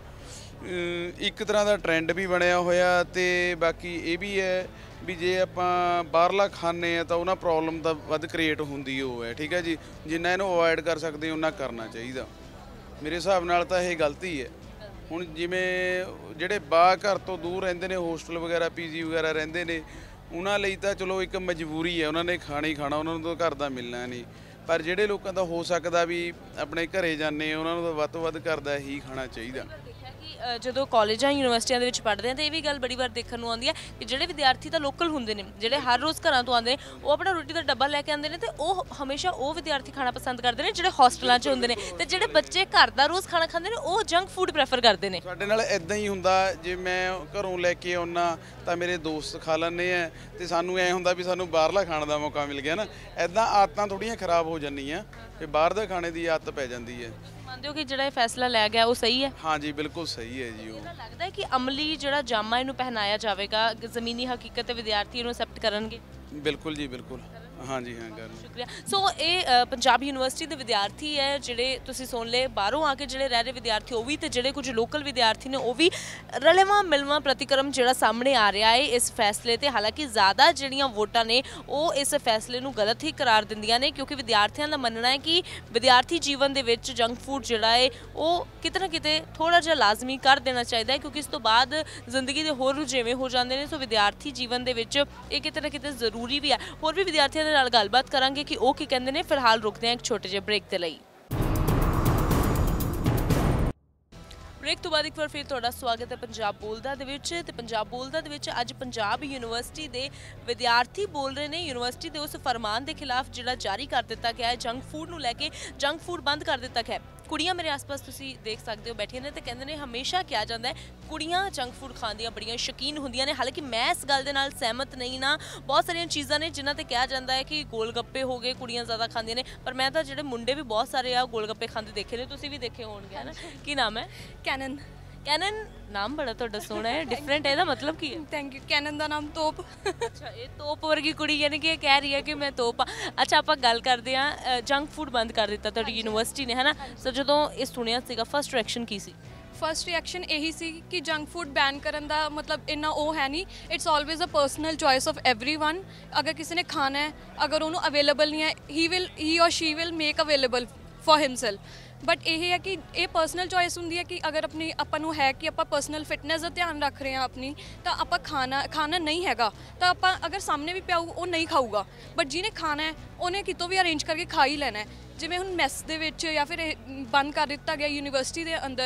ਇੱਕ ਤਰ੍ਹਾਂ ਦਾ ਟਰੈਂਡ ਵੀ ਬਣਿਆ ਹੋਇਆ, ਅਤੇ ਬਾਕੀ ਇਹ ਵੀ ਹੈ ਵੀ ਜੇ ਆਪਾਂ ਬਾਹਰਲਾ ਖਾਂਦੇ ਹਾਂ ਤਾਂ ਉਹਨਾਂ ਪ੍ਰੋਬਲਮ ਦਾ ਵੱਧ ਕ੍ਰੀਏਟ ਹੁੰਦੀ ਉਹ ਹੈ। ਠੀਕ ਹੈ ਜੀ, ਜਿੰਨਾ ਇਹਨੂੰ ਅਵੋਇਡ ਕਰ ਸਕਦੇ ਉਹਨਾਂ ਕਰਨਾ ਚਾਹੀਦਾ। ਮੇਰੇ ਹਿਸਾਬ ਨਾਲ ਤਾਂ ਇਹ ਗਲਤੀ ਹੈ। ਹੁਣ ਜਿਵੇਂ ਜਿਹੜੇ ਬਾਹਰ ਘਰ ਤੋਂ ਦੂਰ ਰਹਿੰਦੇ ਨੇ, ਹੋਸਟਲ ਵਗੈਰਾ ਪੀਜੀ ਵਗੈਰਾ ਰਹਿੰਦੇ ਨੇ, ਉਹਨਾਂ ਲਈ ਤਾਂ ਚਲੋ ਇੱਕ ਮਜਬੂਰੀ ਹੈ, ਉਹਨਾਂ ਨੇ ਖਾਣਾ ਹੀ ਖਾਣਾ, ਉਹਨਾਂ ਨੂੰ ਤਾਂ ਘਰ ਦਾ ਮਿਲਣਾ ਨਹੀਂ। ਪਰ ਜਿਹੜੇ ਲੋਕਾਂ ਦਾ ਹੋ ਸਕਦਾ ਵੀ ਆਪਣੇ ਘਰੇ ਜਾਂਦੇ ਉਹਨਾਂ ਨੂੰ ਤਾਂ ਵੱਧ ਤੋਂ ਵੱਧ ਘਰ ਦਾ ਹੀ ਖਾਣਾ ਚਾਹੀਦਾ। ਜਦੋਂ ਕਾਲਜਾਂ ਯੂਨੀਵਰਸਿਟੀਆਂ ਦੇ ਵਿੱਚ ਪੜ੍ਹਦੇ ਹਾਂ ਤਾਂ ਇਹ ਵੀ ਗੱਲ ਬੜੀ ਵਾਰ ਦੇਖਣ ਨੂੰ ਆਉਂਦੀ ਹੈ ਕਿ ਜਿਹੜੇ ਵਿਦਿਆਰਥੀ ਤਾਂ ਲੋਕਲ ਹੁੰਦੇ ਨੇ, ਜਿਹੜੇ ਹਰ ਰੋਜ਼ ਘਰਾਂ ਤੋਂ ਆਉਂਦੇ ਨੇ, ਉਹ ਆਪਣਾ ਰੋਟੀ ਦਾ ਡੱਬਾ ਲੈ ਕੇ ਆਉਂਦੇ ਨੇ, ਅਤੇ ਉਹ ਹਮੇਸ਼ਾ ਉਹ ਵਿਦਿਆਰਥੀ ਖਾਣਾ ਪਸੰਦ ਕਰਦੇ ਨੇ ਜਿਹੜੇ ਹੋਸਟਲਾਂ 'ਚ ਹੁੰਦੇ ਨੇ, ਅਤੇ ਜਿਹੜੇ ਬੱਚੇ ਘਰ ਦਾ ਰੋਜ਼ ਖਾਣਾ ਖਾਂਦੇ ਨੇ ਉਹ ਜੰਕ ਫੂਡ ਪ੍ਰੈਫਰ ਕਰਦੇ ਨੇ। ਸਾਡੇ ਨਾਲ ਇੱਦਾਂ ਹੀ ਹੁੰਦਾ, ਜੇ ਮੈਂ ਘਰੋਂ ਲੈ ਕੇ ਆਉਣਾ ਤਾਂ ਮੇਰੇ ਦੋਸਤ ਖਾ ਲੈਂਦੇ ਆ, ਅਤੇ ਸਾਨੂੰ ਐਂ ਹੁੰਦਾ ਵੀ ਸਾਨੂੰ ਬਾਹਰਲਾ ਖਾਣ ਦਾ ਮੌਕਾ ਮਿਲ ਗਿਆ ਨਾ। ਇੱਦਾਂ ਆਦਤਾਂ ਥੋੜ੍ਹੀਆਂ ਖਰਾਬ ਹੋ ਜਾਂਦੀਆਂ, ਫਿਰ ਬਾਹਰ ਦਾ ਖਾਣੇ ਦੀ ਆਦਤ ਪੈ ਜਾਂਦੀ ਹੈ। ਮੰਨਦੇ ਹੋ ਕਿ ਜਿਹੜਾ ਇਹ ਫੈਸਲਾ ਲਿਆ ਗਿਆ ਉਹ ਸਹੀ ਹੈ? ਹਾਂਜੀ, ਬਿਲਕੁਲ ਸਹੀ ਹੈ ਜੀ। ਉਹ ਲੱਗਦਾ ਹੈ ਕਿ ਅਮਲੀ ਜਿਹੜਾ ਜਾਮਾ ਇਹਨੂੰ ਪਹਿਨਾਇਆ ਜਾਵੇਗਾ, ਜ਼ਮੀਨੀ ਹਕੀਕਤ ਤੇ ਵਿਦਿਆਰਥੀ ਇਹਨੂੰ ਐਕਸੈਪਟ ਕਰਨਗੇ? ਬਿਲਕੁਲ ਜੀ, ਬਿਲਕੁਲ। ਹਾਂਜੀ ਹਾਂ, ਕਰ ਸ਼ੁਕਰੀਆ। ਸੋ ਇਹ ਪੰਜਾਬ ਯੂਨੀਵਰਸਿਟੀ ਦੇ ਵਿਦਿਆਰਥੀ ਹੈ ਜਿਹੜੇ ਤੁਸੀਂ ਸੁਣ ਲਏ, ਬਾਹਰੋਂ ਆ ਕੇ ਜਿਹੜੇ ਰਹਿ ਰਹੇ ਵਿਦਿਆਰਥੀ ਉਹ ਵੀ, ਤੇ ਜਿਹੜੇ ਕੁਝ ਲੋਕਲ ਵਿਦਿਆਰਥੀ ਨੇ ਉਹ ਵੀ। ਰਲੇਵਾਂ ਮਿਲਵਾਂ ਪ੍ਰਤੀਕਰਮ ਜਿਹੜਾ ਸਾਹਮਣੇ ਆ ਰਿਹਾ ਹੈ ਇਸ ਫੈਸਲੇ ਤੇ, ਹਾਲਾਂਕਿ ਜ਼ਿਆਦਾ ਜਿਹੜੀਆਂ ਵੋਟਾਂ ਨੇ ਉਹ ਇਸ ਫੈਸਲੇ ਨੂੰ ਗਲਤ ਹੀ ਕਰਾਰ ਦਿੰਦੀਆਂ ਨੇ, ਕਿਉਂਕਿ ਵਿਦਿਆਰਥੀਆਂ ਦਾ ਮੰਨਣਾ ਹੈ ਕਿ ਵਿਦਿਆਰਥੀ ਜੀਵਨ ਦੇ ਵਿੱਚ ਜੰਕ ਫੂਡ ਜਿਹੜਾ ਹੈ ਉਹ ਕਿਤੇ ਨਾ ਕਿਤੇ ਥੋੜ੍ਹਾ ਜਿਹਾ ਲਾਜ਼ਮੀ ਕਰ ਦੇਣਾ ਚਾਹੀਦਾ ਹੈ, ਕਿਉਂਕਿ ਇਸ ਤੋਂ ਬਾਅਦ ਜ਼ਿੰਦਗੀ ਦੇ ਹੋਰ ਰੁਝੇਵੇਂ ਹੋ ਜਾਂਦੇ ਨੇ। ਸੋ ਵਿਦਿਆਰਥੀ ਜੀਵਨ ਦੇ ਵਿੱਚ ਇਹ ਕਿਤੇ ਨਾ ਕਿਤੇ ਜ਼ਰੂਰੀ ਵੀ ਹੈ। ਹੋਰ ਵੀ ਵਿਦਿਆਰਥੀਆਂ ਨਾਲ ਗੱਲਬਾਤ ਕਰਾਂਗੇ ਕਿ ਉਹ ਕੀ ਕਹਿੰਦੇ ਨੇ। ਫਿਲਹਾਲ ਰੁਕਦੇ ਹਾਂ ਇੱਕ ਛੋਟੇ ਜਿਹੇ ਬ੍ਰੇਕ ਦੇ ਲਈ। ਬ੍ਰੇਕ ਤੋਂ ਬਾਅਦ ਇੱਕ ਵਾਰ ਫਿਰ ਤੁਹਾਡਾ ਸਵਾਗਤ ਹੈ ਪੰਜਾਬ ਬੋਲਦਾ ਦੇ ਵਿੱਚ। ਤੇ ਪੰਜਾਬ ਬੋਲਦਾ ਦੇ ਵਿੱਚ ਅੱਜ ਪੰਜਾਬ ਯੂਨੀਵਰਸਿਟੀ ਦੇ ਵਿਦਿਆਰਥੀ ਬੋਲ ਰਹੇ ਨੇ ਯੂਨੀਵਰਸਿਟੀ ਦੇ ਉਸ ਫਰਮਾਨ ਦੇ ਖਿਲਾਫ ਜਿਹੜਾ ਜਾਰੀ ਕਰ ਦਿੱਤਾ ਗਿਆ ਹੈ, ਜੰਕ ਫੂਡ ਨੂੰ ਲੈ ਕੇ। ਜੰਕ ਫੂਡ ਬੰਦ ਕਰ ਦਿੱਤਾ ਗਿਆ। ਕੁੜੀਆਂ ਮੇਰੇ ਆਸ-ਪਾਸ ਤੁਸੀਂ ਦੇਖ ਸਕਦੇ ਹੋ ਬੈਠੀਆਂ ਨੇ, ਤੇ ਕਹਿੰਦੇ ਨੇ ਹਮੇਸ਼ਾ ਕਿਹਾ ਜਾਂਦਾ ਹੈ ਕੁੜੀਆਂ ਜੰਕ ਫੂਡ ਖਾਣ ਦੀਆਂ ਬੜੀਆਂ ਸ਼ੌਕੀਨ ਹੁੰਦੀਆਂ ਨੇ। ਹਾਲਾਂਕਿ ਮੈਂ ਇਸ ਗੱਲ ਦੇ ਨਾਲ ਸਹਿਮਤ ਨਹੀਂ ਨਾ। ਬਹੁਤ ਸਾਰੀਆਂ ਚੀਜ਼ਾਂ ਨੇ ਜਿਨ੍ਹਾਂ ਤੇ ਕਿਹਾ ਜਾਂਦਾ ਹੈ ਕਿ ਗੋਲ ਗੱਪੇ ਹੋ ਗਏ, ਕੁੜੀਆਂ ਜ਼ਿਆਦਾ ਖਾਂਦੀਆਂ ਨੇ, ਪਰ ਮੈਂ ਤਾਂ ਜਿਹੜੇ ਮੁੰਡੇ ਵੀ ਬਹੁਤ ਸਾਰੇ ਆ ਗੋਲ ਗੱਪੇ ਖਾਂਦੇ ਦੇਖੇ ਨੇ, ਤੁਸੀਂ ਵੀ ਦੇਖੇ ਹੋਣਗੇ ਹੈ ਨਾ। ਕੀ ਨਾਮ ਹੈ? ਕੈਨਨ। ਕੈਨਨ ਨਾਮ ਬੜਾ ਤੁਹਾਡਾ ਸੋਹਣਾ ਹੈ, ਡਿਫਰੈਂਟ ਹੈ। ਇਹਦਾ ਮਤਲਬ ਕੀ ਹੈ? Thank you. ਕੈਨਨ ਦਾ ਨਾਮ ਤੋਪ। ਅੱਛਾ, ਇਹ ਤੋਪ ਵਰਗੀ ਕੁੜੀ ਯਾਨੀ ਕਿ ਇਹ ਕਹਿ ਰਹੀ ਹੈ ਕਿ ਮੈਂ ਤੋਪ ਆ। ਅੱਛਾ, ਆਪਾਂ ਗੱਲ ਕਰਦੇ ਹਾਂ, ਜੰਕ ਫੂਡ ਬੰਦ ਕਰ ਦਿੱਤਾ ਤੁਹਾਡੀ ਯੂਨੀਵਰਸਿਟੀ ਨੇ, ਹੈ ਨਾ। ਸੋ ਜਦੋਂ ਇਹ ਸੁਣਿਆ ਸੀਗਾ ਫਸਟ ਰਿਐਕਸ਼ਨ ਕੀ ਸੀ? ਫਸਟ ਰਿਐਕਸ਼ਨ ਇਹੀ ਸੀ ਕਿ ਜੰਕ ਫੂਡ ਬੈਨ ਕਰਨ ਦਾ ਮਤਲਬ ਇੰਨਾ ਉਹ ਹੈ ਨਹੀਂ। It's always a personal choice of everyone. ਅਗਰ ਕਿਸੇ ਨੇ ਖਾਣਾ ਹੈ, ਅਗਰ ਉਹਨੂੰ ਅਵੇਲੇਬਲ ਨਹੀਂ ਹੈ, ਹੀ will he or she will make available for himself. But ਇਹ ਹੈ ਕਿ ਇਹ ਪਰਸਨਲ ਚੋਇਸ ਹੁੰਦੀ ਹੈ ਕਿ ਅਗਰ ਆਪਣੀ ਆਪਾਂ ਨੂੰ ਹੈ ਕਿ ਆਪਾਂ ਪਰਸਨਲ ਫਿਟਨੈਸ ਦਾ ਧਿਆਨ ਰੱਖ ਰਹੇ ਹਾਂ ਆਪਣੀ, ਤਾਂ ਆਪਾਂ ਖਾਣਾ ਖਾਣਾ ਨਹੀਂ ਹੈਗਾ ਤਾਂ ਆਪਾਂ ਅਗਰ ਸਾਹਮਣੇ ਵੀ ਪਿਆਊ ਉਹ ਨਹੀਂ ਖਾਊਗਾ, ਬਟ ਜਿਹਨੇ ਖਾਣਾ ਹੈ ਉਹਨੇ ਕਿਤੋਂ ਵੀ ਅਰੇਂਜ ਕਰਕੇ ਖਾ ਹੀ ਲੈਣਾ ਹੈ। ਜਿਵੇਂ ਹੁਣ ਮੈਸ ਦੇ ਵਿੱਚ ਜਾਂ ਫਿਰ ਇਹ ਬੰਦ ਕਰ ਦਿੱਤਾ ਗਿਆ ਯੂਨੀਵਰਸਿਟੀ ਦੇ ਅੰਦਰ,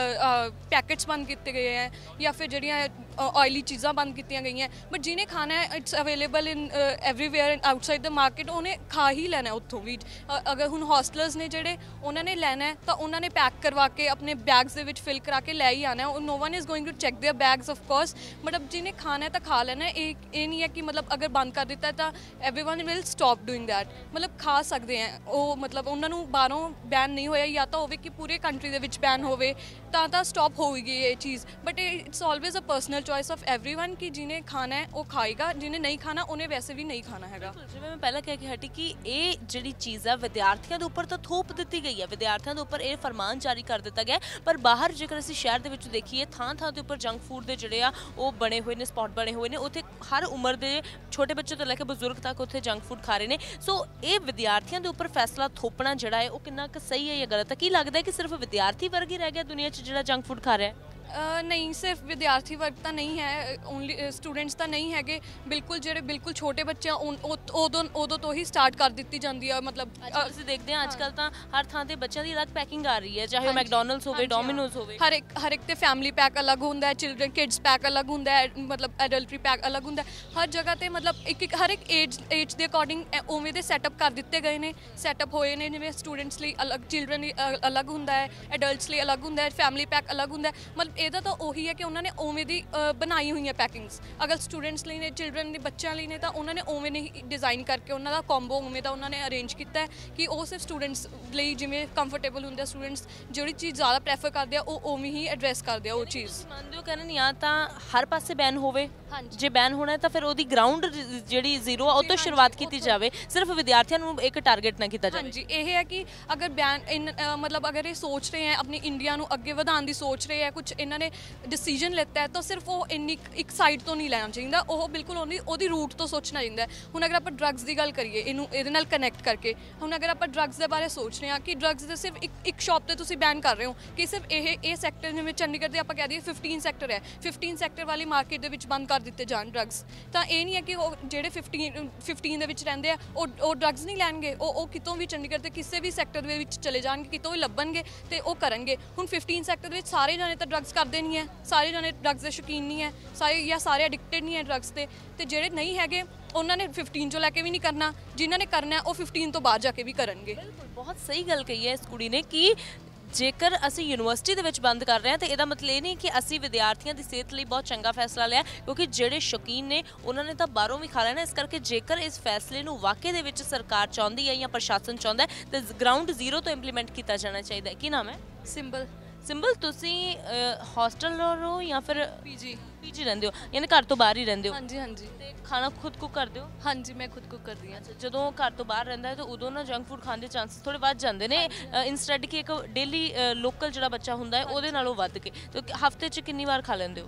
ਪੈਕਟਸ ਬੰਦ ਕੀਤੇ ਗਏ ਹੈ ਜਾਂ ਫਿਰ ਜਿਹੜੀਆਂ ਆਇਲੀ ਚੀਜ਼ਾਂ ਬੰਦ ਕੀਤੀਆਂ ਗਈਆਂ, ਬਟ ਜਿਹਨੇ ਖਾਣਾ ਹੈ it's available in everywhere in outside the market, ਉਹਨੇ ਖਾ ਹੀ ਲੈਣਾ ਉੱਥੋਂ ਵੀ। ਅਗਰ ਹੁਣ ਹੌਸਟਲਰਸ ਨੇ ਜਿਹੜੇ ਉਹਨਾਂ ਨੇ ਲੈਣਾ ਹੈ ਤਾਂ ਉਹਨਾਂ ਨੇ ਪੈਕ ਕਰਵਾ ਕੇ ਆਪਣੇ ਬੈਗਸ ਦੇ ਵਿੱਚ ਫਿਲ ਕਰਾ ਕੇ ਲੈ ਹੀ ਆਉਣਾ, no one is going to check their bags of course, ਮਤਲਬ ਜਿਹਨੇ ਖਾਣਾ ਹੈ ਤਾਂ ਖਾ ਲੈਣਾ। ਇਹ ਇਹ ਨਹੀਂ ਹੈ ਕਿ ਮਤਲਬ ਅਗਰ ਬੰਦ ਕਰ ਦਿੱਤਾ ਤਾਂ everyone will stop doing that, ਮਤਲਬ ਖਾ ਸਕਦੇ ਹੈ ਉਹ, ਮਤਲਬ ਉਹਨਾਂ ਨੂੰ ਬਾਹਰੋਂ ਬੈਨ ਨਹੀਂ ਹੋਇਆ, ਜਾਂ ਤਾਂ ਹੋਵੇ ਕਿ ਪੂਰੇ ਕੰਟਰੀ ਦੇ ਵਿੱਚ ਬੈਨ ਹੋਵੇ ਤਾਂ ਤਾਂ ਸਟਾਪ ਹੋਏਗੀ ਇਹ ਚੀਜ਼, but it's always a personal choice of everyone कि जिन्हें खाना है वो खाएगा, जिन्हें नहीं खाना उन्हें वैसे भी नहीं खाना हैगा। ਜਿਵੇਂ ਮੈਂ ਪਹਿਲਾਂ ਕਹਿ ਕੇ ਹਟੀ ਕਿ ਇਹ ਜਿਹੜੀ ਚੀਜ਼ ਆ ਵਿਦਿਆਰਥੀਆਂ ਦੇ ਉੱਪਰ ਤਾਂ ਥੋਪ ਦਿੱਤੀ ਗਈ ਹੈ, ਵਿਦਿਆਰਥੀਆਂ ਦੇ ਉੱਪਰ ਇਹ ਫਰਮਾਨ ਜਾਰੀ ਕਰ ਦਿੱਤਾ ਗਿਆ, ਪਰ ਬਾਹਰ ਜੇਕਰ ਅਸੀਂ ਸ਼ਹਿਰ ਦੇ ਵਿੱਚ ਦੇਖੀਏ ਥਾਂ ਥਾਂ ਦੇ ਉੱਪਰ ਜੰਕ ਫੂਡ ਦੇ ਜਿਹੜੇ ਆ ਉਹ ਬਣੇ ਹੋਏ ਨੇ, ਸਪੌਟ ਬਣੇ ਹੋਏ ਨੇ, ਉੱਥੇ ਹਰ ਉਮਰ ਦੇ ਛੋਟੇ ਬੱਚੇ ਤੋਂ ਲੈ ਕੇ ਬਜ਼ੁਰਗ ਤੱਕ ਉੱਥੇ ਜੰਕ ਫੂਡ ਖਾ ਰਹੇ ਨੇ। ਸੋ ਇਹ ਵਿਦਿਆਰਥੀਆਂ ਦੇ ਉੱਪਰ ਫੈਸਲਾ ਥੋਪਣਾ ਜਿਹੜਾ ਹੈ ਉਹ ਕਿੰਨਾ ਕੁ ਸਹੀ ਹੈ ਜਾਂ ਗਲਤ ਹੈ? ਕੀ ਲੱਗਦਾ ਹੈ ਕਿ ਸਿਰਫ ਵਿਦਿਆਰਥੀ ਵਰਗ ਹੀ ਰਹਿ ਗਿਆ ਦੁਨੀਆ 'ਚ ਜਿਹੜਾ ਜੰਕ ਫੂਡ ਖਾ ਰਿਹਾ ਹੈ? नहीं, सिर्फ विद्यार्थी वर्ग ਤਾਂ नहीं है, ओनली स्टूडेंट्स ਤਾਂ नहीं ਹੈਗੇ, ਬਿਲਕੁਲ ਜਿਹੜੇ ਬਿਲਕੁਲ ਛੋਟੇ ਬੱਚੇ ਆ ਉਦੋਂ ਉਦੋਂ ਤੋਂ ਹੀ ਸਟਾਰਟ ਕਰ ਦਿੱਤੀ ਜਾਂਦੀ ਆ। ਮਤਲਬ ਅਸੀਂ ਦੇਖਦੇ ਹਾਂ ਅੱਜ ਕੱਲ ਤਾਂ ਹਰ ਥਾਂ ਤੇ ਬੱਚਿਆਂ ਦੀ ਅਲੱਗ ਪੈਕਿੰਗ ਆ ਰਹੀ ਹੈ, ਚਾਹੇ ਉਹ ਮੈਕਡੋਨਲਡਸ ਹੋਵੇ, ਡੋਮਿਨੋਜ਼ ਹੋਵੇ, ਹਰ ਇੱਕ ਹਰ ਇੱਕ ਤੇ ਫੈਮਿਲੀ ਪੈਕ ਅਲੱਗ ਹੁੰਦਾ ਹੈ, ਚਿਲਡਰਨ ਕਿਡਸ ਪੈਕ ਅਲੱਗ ਹੁੰਦਾ ਹੈ, ਮਤਲਬ ਐਡਲਟਰੀ ਪੈਕ ਅਲੱਗ ਹੁੰਦਾ ਹੈ, ਹਰ ਜਗ੍ਹਾ ਤੇ ਮਤਲਬ ਇੱਕ ਇੱਕ ਹਰ ਇੱਕ ਏਜ ਏਜ ਦੇ ਅਕੋਰਡਿੰਗ ਉਵੇਂ ਦੇ ਸੈਟਅਪ ਕਰ ਦਿੱਤੇ ਗਏ ਨੇ, ਸੈਟਅਪ ਹੋਏ ਨੇ, ਜਿਵੇਂ ਸਟੂਡੈਂਟਸ ਲਈ ਅਲੱਗ, ਚਿਲਡਰਨ ਲਈ ਅਲੱਗ ਹੁੰਦਾ ਹੈ, ਐਡਲਟਸ ਲਈ ਅਲੱਗ ਹੁੰਦਾ ਹੈ, ਫੈਮਿਲੀ ਪੈਕ ਅਲੱਗ ਹੁੰਦਾ ਹੈ। ਮਤਲਬ ਇਹਦਾ ਤਾਂ ਉਹੀ ਹੈ ਕਿ ਉਹਨਾਂ ਨੇ ਉਵੇਂ ਦੀ ਬਣਾਈ ਹੋਈਆਂ ਪੈਕਿੰਗਸ, ਅਗਰ ਸਟੂਡੈਂਟਸ ਲਈ ਨੇ, ਚਿਲਡਰਨ ਦੇ ਬੱਚਿਆਂ ਲਈ ਨੇ, ਤਾਂ ਉਹਨਾਂ ਨੇ ਉਵੇਂ ਨੇ ਡਿਜ਼ਾਈਨ ਕਰਕੇ ਉਹਨਾਂ ਦਾ ਕੰਬੋ ਉਵੇਂ ਦਾ ਉਹਨਾਂ ਨੇ ਅਰੇਂਜ ਕੀਤਾ ਹੈ ਕਿ ਉਹ ਸਿਰਫ ਸਟੂਡੈਂਟਸ ਲਈ ਜਿਵੇਂ ਕੰਫਰਟੇਬਲ ਹੁੰਦੇ ਆ, ਸਟੂਡੈਂਟਸ ਜਿਹੜੀ ਚੀਜ਼ ਜ਼ਿਆਦਾ ਪ੍ਰੈਫਰ ਕਰਦੇ ਆ ਉਹ ਉਵੇਂ ਹੀ ਐਡਰੈਸ ਕਰਦੇ ਆ ਉਹ ਚੀਜ਼। ਮੰਨਦੇ ਹੋ ਕਰਨ ਜਾਂ ਤਾਂ ਹਰ ਪਾਸੇ ਬੈਨ ਹੋਵੇ, ਜੇ ਬੈਨ ਹੋਣਾ ਤਾਂ ਫਿਰ ਉਹਦੀ ਗਰਾਊਂਡ ਜਿਹੜੀ ਜ਼ੀਰੋ ਆ ਉਹ ਤੋਂ ਸ਼ੁਰੂਆਤ ਕੀਤੀ ਜਾਵੇ, ਸਿਰਫ ਵਿਦਿਆਰਥੀਆਂ ਨੂੰ ਇੱਕ ਟਾਰਗੇਟ ਨਾ ਕੀਤਾ ਜਾਵੇ। ਹਾਂਜੀ, ਇਹ ਹੈ ਕਿ ਅਗਰ ਬੈਨ ਮਤਲਬ ਅਗਰ ਇਹ ਸੋਚ ਰਹੇ ਹੈ ਆਪਣੀ ਇੰਡੀਆ ਨੂੰ ਅੱਗੇ ਵਧਾਉਣ ਦੀ ਸੋਚ ਰਹੇ ਹੈ, ਕੁਝ ਇਹਨਾਂ ਨੇ ਡਿਸੀਜਨ ਲਿੱਤਾ ਹੈ, ਤਾਂ ਸਿਰਫ ਉਹ ਇੰਨੀ ਇੱਕ ਸਾਈਡ ਤੋਂ ਨਹੀਂ ਲੈਣਾ ਚਾਹੀਦਾ, ਉਹ ਬਿਲਕੁਲ ਉਹਦੀ ਉਹਦੀ ਰੂਟ ਤੋਂ ਸੋਚਣਾ ਚਾਹੀਦਾ। ਹੁਣ ਅਗਰ ਆਪਾਂ ਡਰੱਗਸ ਦੀ ਗੱਲ ਕਰੀਏ, ਇਹਨੂੰ ਇਹਦੇ ਨਾਲ ਕਨੈਕਟ ਕਰਕੇ, ਹੁਣ ਅਗਰ ਆਪਾਂ ਡਰੱਗਸ ਦੇ ਬਾਰੇ ਸੋਚ ਰਹੇ ਹਾਂ ਕਿ ਡਰੱਗਸ ਦੇ ਸਿਰਫ ਇੱਕ ਇੱਕ ਸ਼ਾਪ 'ਤੇ ਤੁਸੀਂ ਬੈਨ ਕਰ ਰਹੇ ਹੋ ਕਿ ਸਿਰਫ ਇਹ ਇਹ ਸੈਕਟਰ ਜਿਵੇਂ ਚੰਡੀਗੜ੍ਹ ਦੇ ਆਪਾਂ ਕਹਿ ਦਈਏ ਫਿਫਟੀਨ ਸੈਕਟਰ ਹੈ, ਫਿਫਟੀਨ ਸੈਕਟਰ ਵਾਲੀ ਮਾਰਕੀਟ ਦੇ ਵਿੱਚ ਬੰਦ ਕਰ ਦਿੱਤੇ ਜਾਣ ਡਰੱਗਸ, ਤਾਂ ਇਹ ਨਹੀਂ ਹੈ ਕਿ ਉਹ ਜਿਹੜੇ ਫਿਫਟੀਨ ਫਿਫਟੀਨ ਦੇ ਵਿੱਚ ਰਹਿੰਦੇ ਆ ਉਹ ਉਹ ਡਰੱਗਸ ਨਹੀਂ ਲੈਣਗੇ, ਉਹ ਉਹ ਕਿਤੋਂ ਵੀ ਚੰਡੀਗੜ੍ਹ ਦੇ ਕਿਸੇ ਵੀ ਸੈਕਟਰ ਦੇ ਵਿੱਚ ਚਲੇ ਜਾਣਗੇ, ਕਿਤੋਂ ਵੀ ਲੱਭਣਗੇ ਤੇ ਉਹ ਕਰਨਗੇ। ਹੁਣ ਫਿਫਟੀਨ ਸੈਕਟਰ ਦੇ ਵਿੱਚ ਸਾਰੇ ਜਾਣੇ ਤਾਂ ਡਰੱਗਸ ਕਰਦੇ ਨਹੀਂ ਹੈ, ਸਾਰੇ ਜਾਣੇ ਡਰੱਗਸ ਦੇ ਸ਼ੌਕੀਨ ਨਹੀਂ ਹੈ, ਸਾਰੇ ਜਾਂ ਸਾਰੇ ਐਡਿਕਟਡ ਨਹੀਂ ਹੈ ਡਰੱਗਸ ਦੇ, ਤੇ ਜਿਹੜੇ ਨਹੀਂ ਹੈਗੇ ਉਹਨਾਂ ਨੇ ਫਿਫਟੀਨ ਚੋਂ ਲੈ ਕੇ ਵੀ ਨਹੀਂ ਕਰਨਾ, ਜਿਨ੍ਹਾਂ ਨੇ ਕਰਨਾ ਉਹ ਫਿਫਟੀਨ ਤੋਂ ਬਾਹਰ ਜਾ ਕੇ ਵੀ ਕਰਨਗੇ। ਬਿਲਕੁਲ, ਬਹੁਤ ਸਹੀ ਗੱਲ ਕਹੀ ਹੈ ਇਸ ਕੁੜੀ ਨੇ ਕਿ ਜੇਕਰ ਅਸੀਂ ਯੂਨੀਵਰਸਿਟੀ ਦੇ ਵਿੱਚ ਬੰਦ ਕਰ ਰਹੇ ਹਾਂ ਤਾਂ ਇਹਦਾ ਮਤਲਬ ਇਹ ਨਹੀਂ ਕਿ ਅਸੀਂ ਵਿਦਿਆਰਥੀਆਂ ਦੀ ਸਿਹਤ ਲਈ ਬਹੁਤ ਚੰਗਾ ਫੈਸਲਾ ਲਿਆ, ਕਿਉਂਕਿ ਜਿਹੜੇ ਸ਼ੌਕੀਨ ਨੇ ਉਹਨਾਂ ਨੇ ਤਾਂ ਬਾਹਰੋਂ ਵੀ ਖਾ ਲੈਣਾ। ਇਸ ਕਰਕੇ ਜੇਕਰ ਇਸ ਫੈਸਲੇ ਨੂੰ ਵਾਕਈ ਦੇ ਵਿੱਚ ਸਰਕਾਰ ਚਾਹੁੰਦੀ ਹੈ ਜਾਂ ਪ੍ਰਸ਼ਾਸਨ ਚਾਹੁੰਦਾ ਹੈ ਤਾਂ ਗਰਾਊਂਡ ਜ਼ੀਰੋ ਤੋਂ ਇੰਪਲੀਮੈਂਟ ਕੀਤਾ ਜਾਣਾ ਚਾਹੀਦਾ ਹੈ। ਕੀ ਨਾਮ ਹੈ? ਸਿੰਬਲ। ਸਿੰਬਲ, ਤੁਸੀਂ ਹੌਸਟਲ ਰਹੋ ਜਾਂ ਫਿਰ ਪੀਜੀ? ਪੀਜੀ ਰਹਿੰਦੇ ਹੋ, ਯਾਨੀ ਘਰ ਤੋਂ ਬਾਹਰ ਹੀ ਰਹਿੰਦੇ ਹੋ? ਹਾਂਜੀ ਹਾਂਜੀ। ਤੇ ਖਾਣਾ ਖੁਦ ਕੁੱਕ ਕਰਦੇ ਹੋ? ਹਾਂਜੀ, ਮੈਂ ਖੁਦ ਕੁੱਕ ਕਰਦੀ ਹਾਂ। ਜਦੋਂ ਘਰ ਤੋਂ ਬਾਹਰ ਰਹਿੰਦਾ ਹੈ ਤਾਂ ਉਦੋਂ ਨਾ ਜੰਕ ਫੂਡ ਖਾਣ ਦੇ ਚਾਂਸਸ ਥੋੜੇ ਵੱਧ ਜਾਂਦੇ ਨੇ, ਇਨਸਟੈਡ ਕਿ ਇੱਕ ਡੇਲੀ ਲੋਕਲ ਜਿਹੜਾ ਬੱਚਾ ਹੁੰਦਾ ਹੈ ਉਹਦੇ ਨਾਲੋਂ ਵੱਧ ਕੇ। ਤੇ ਹਫਤੇ 'ਚ ਕਿੰਨੀ ਵਾਰ ਖਾ ਲੈਂਦੇ ਹੋ?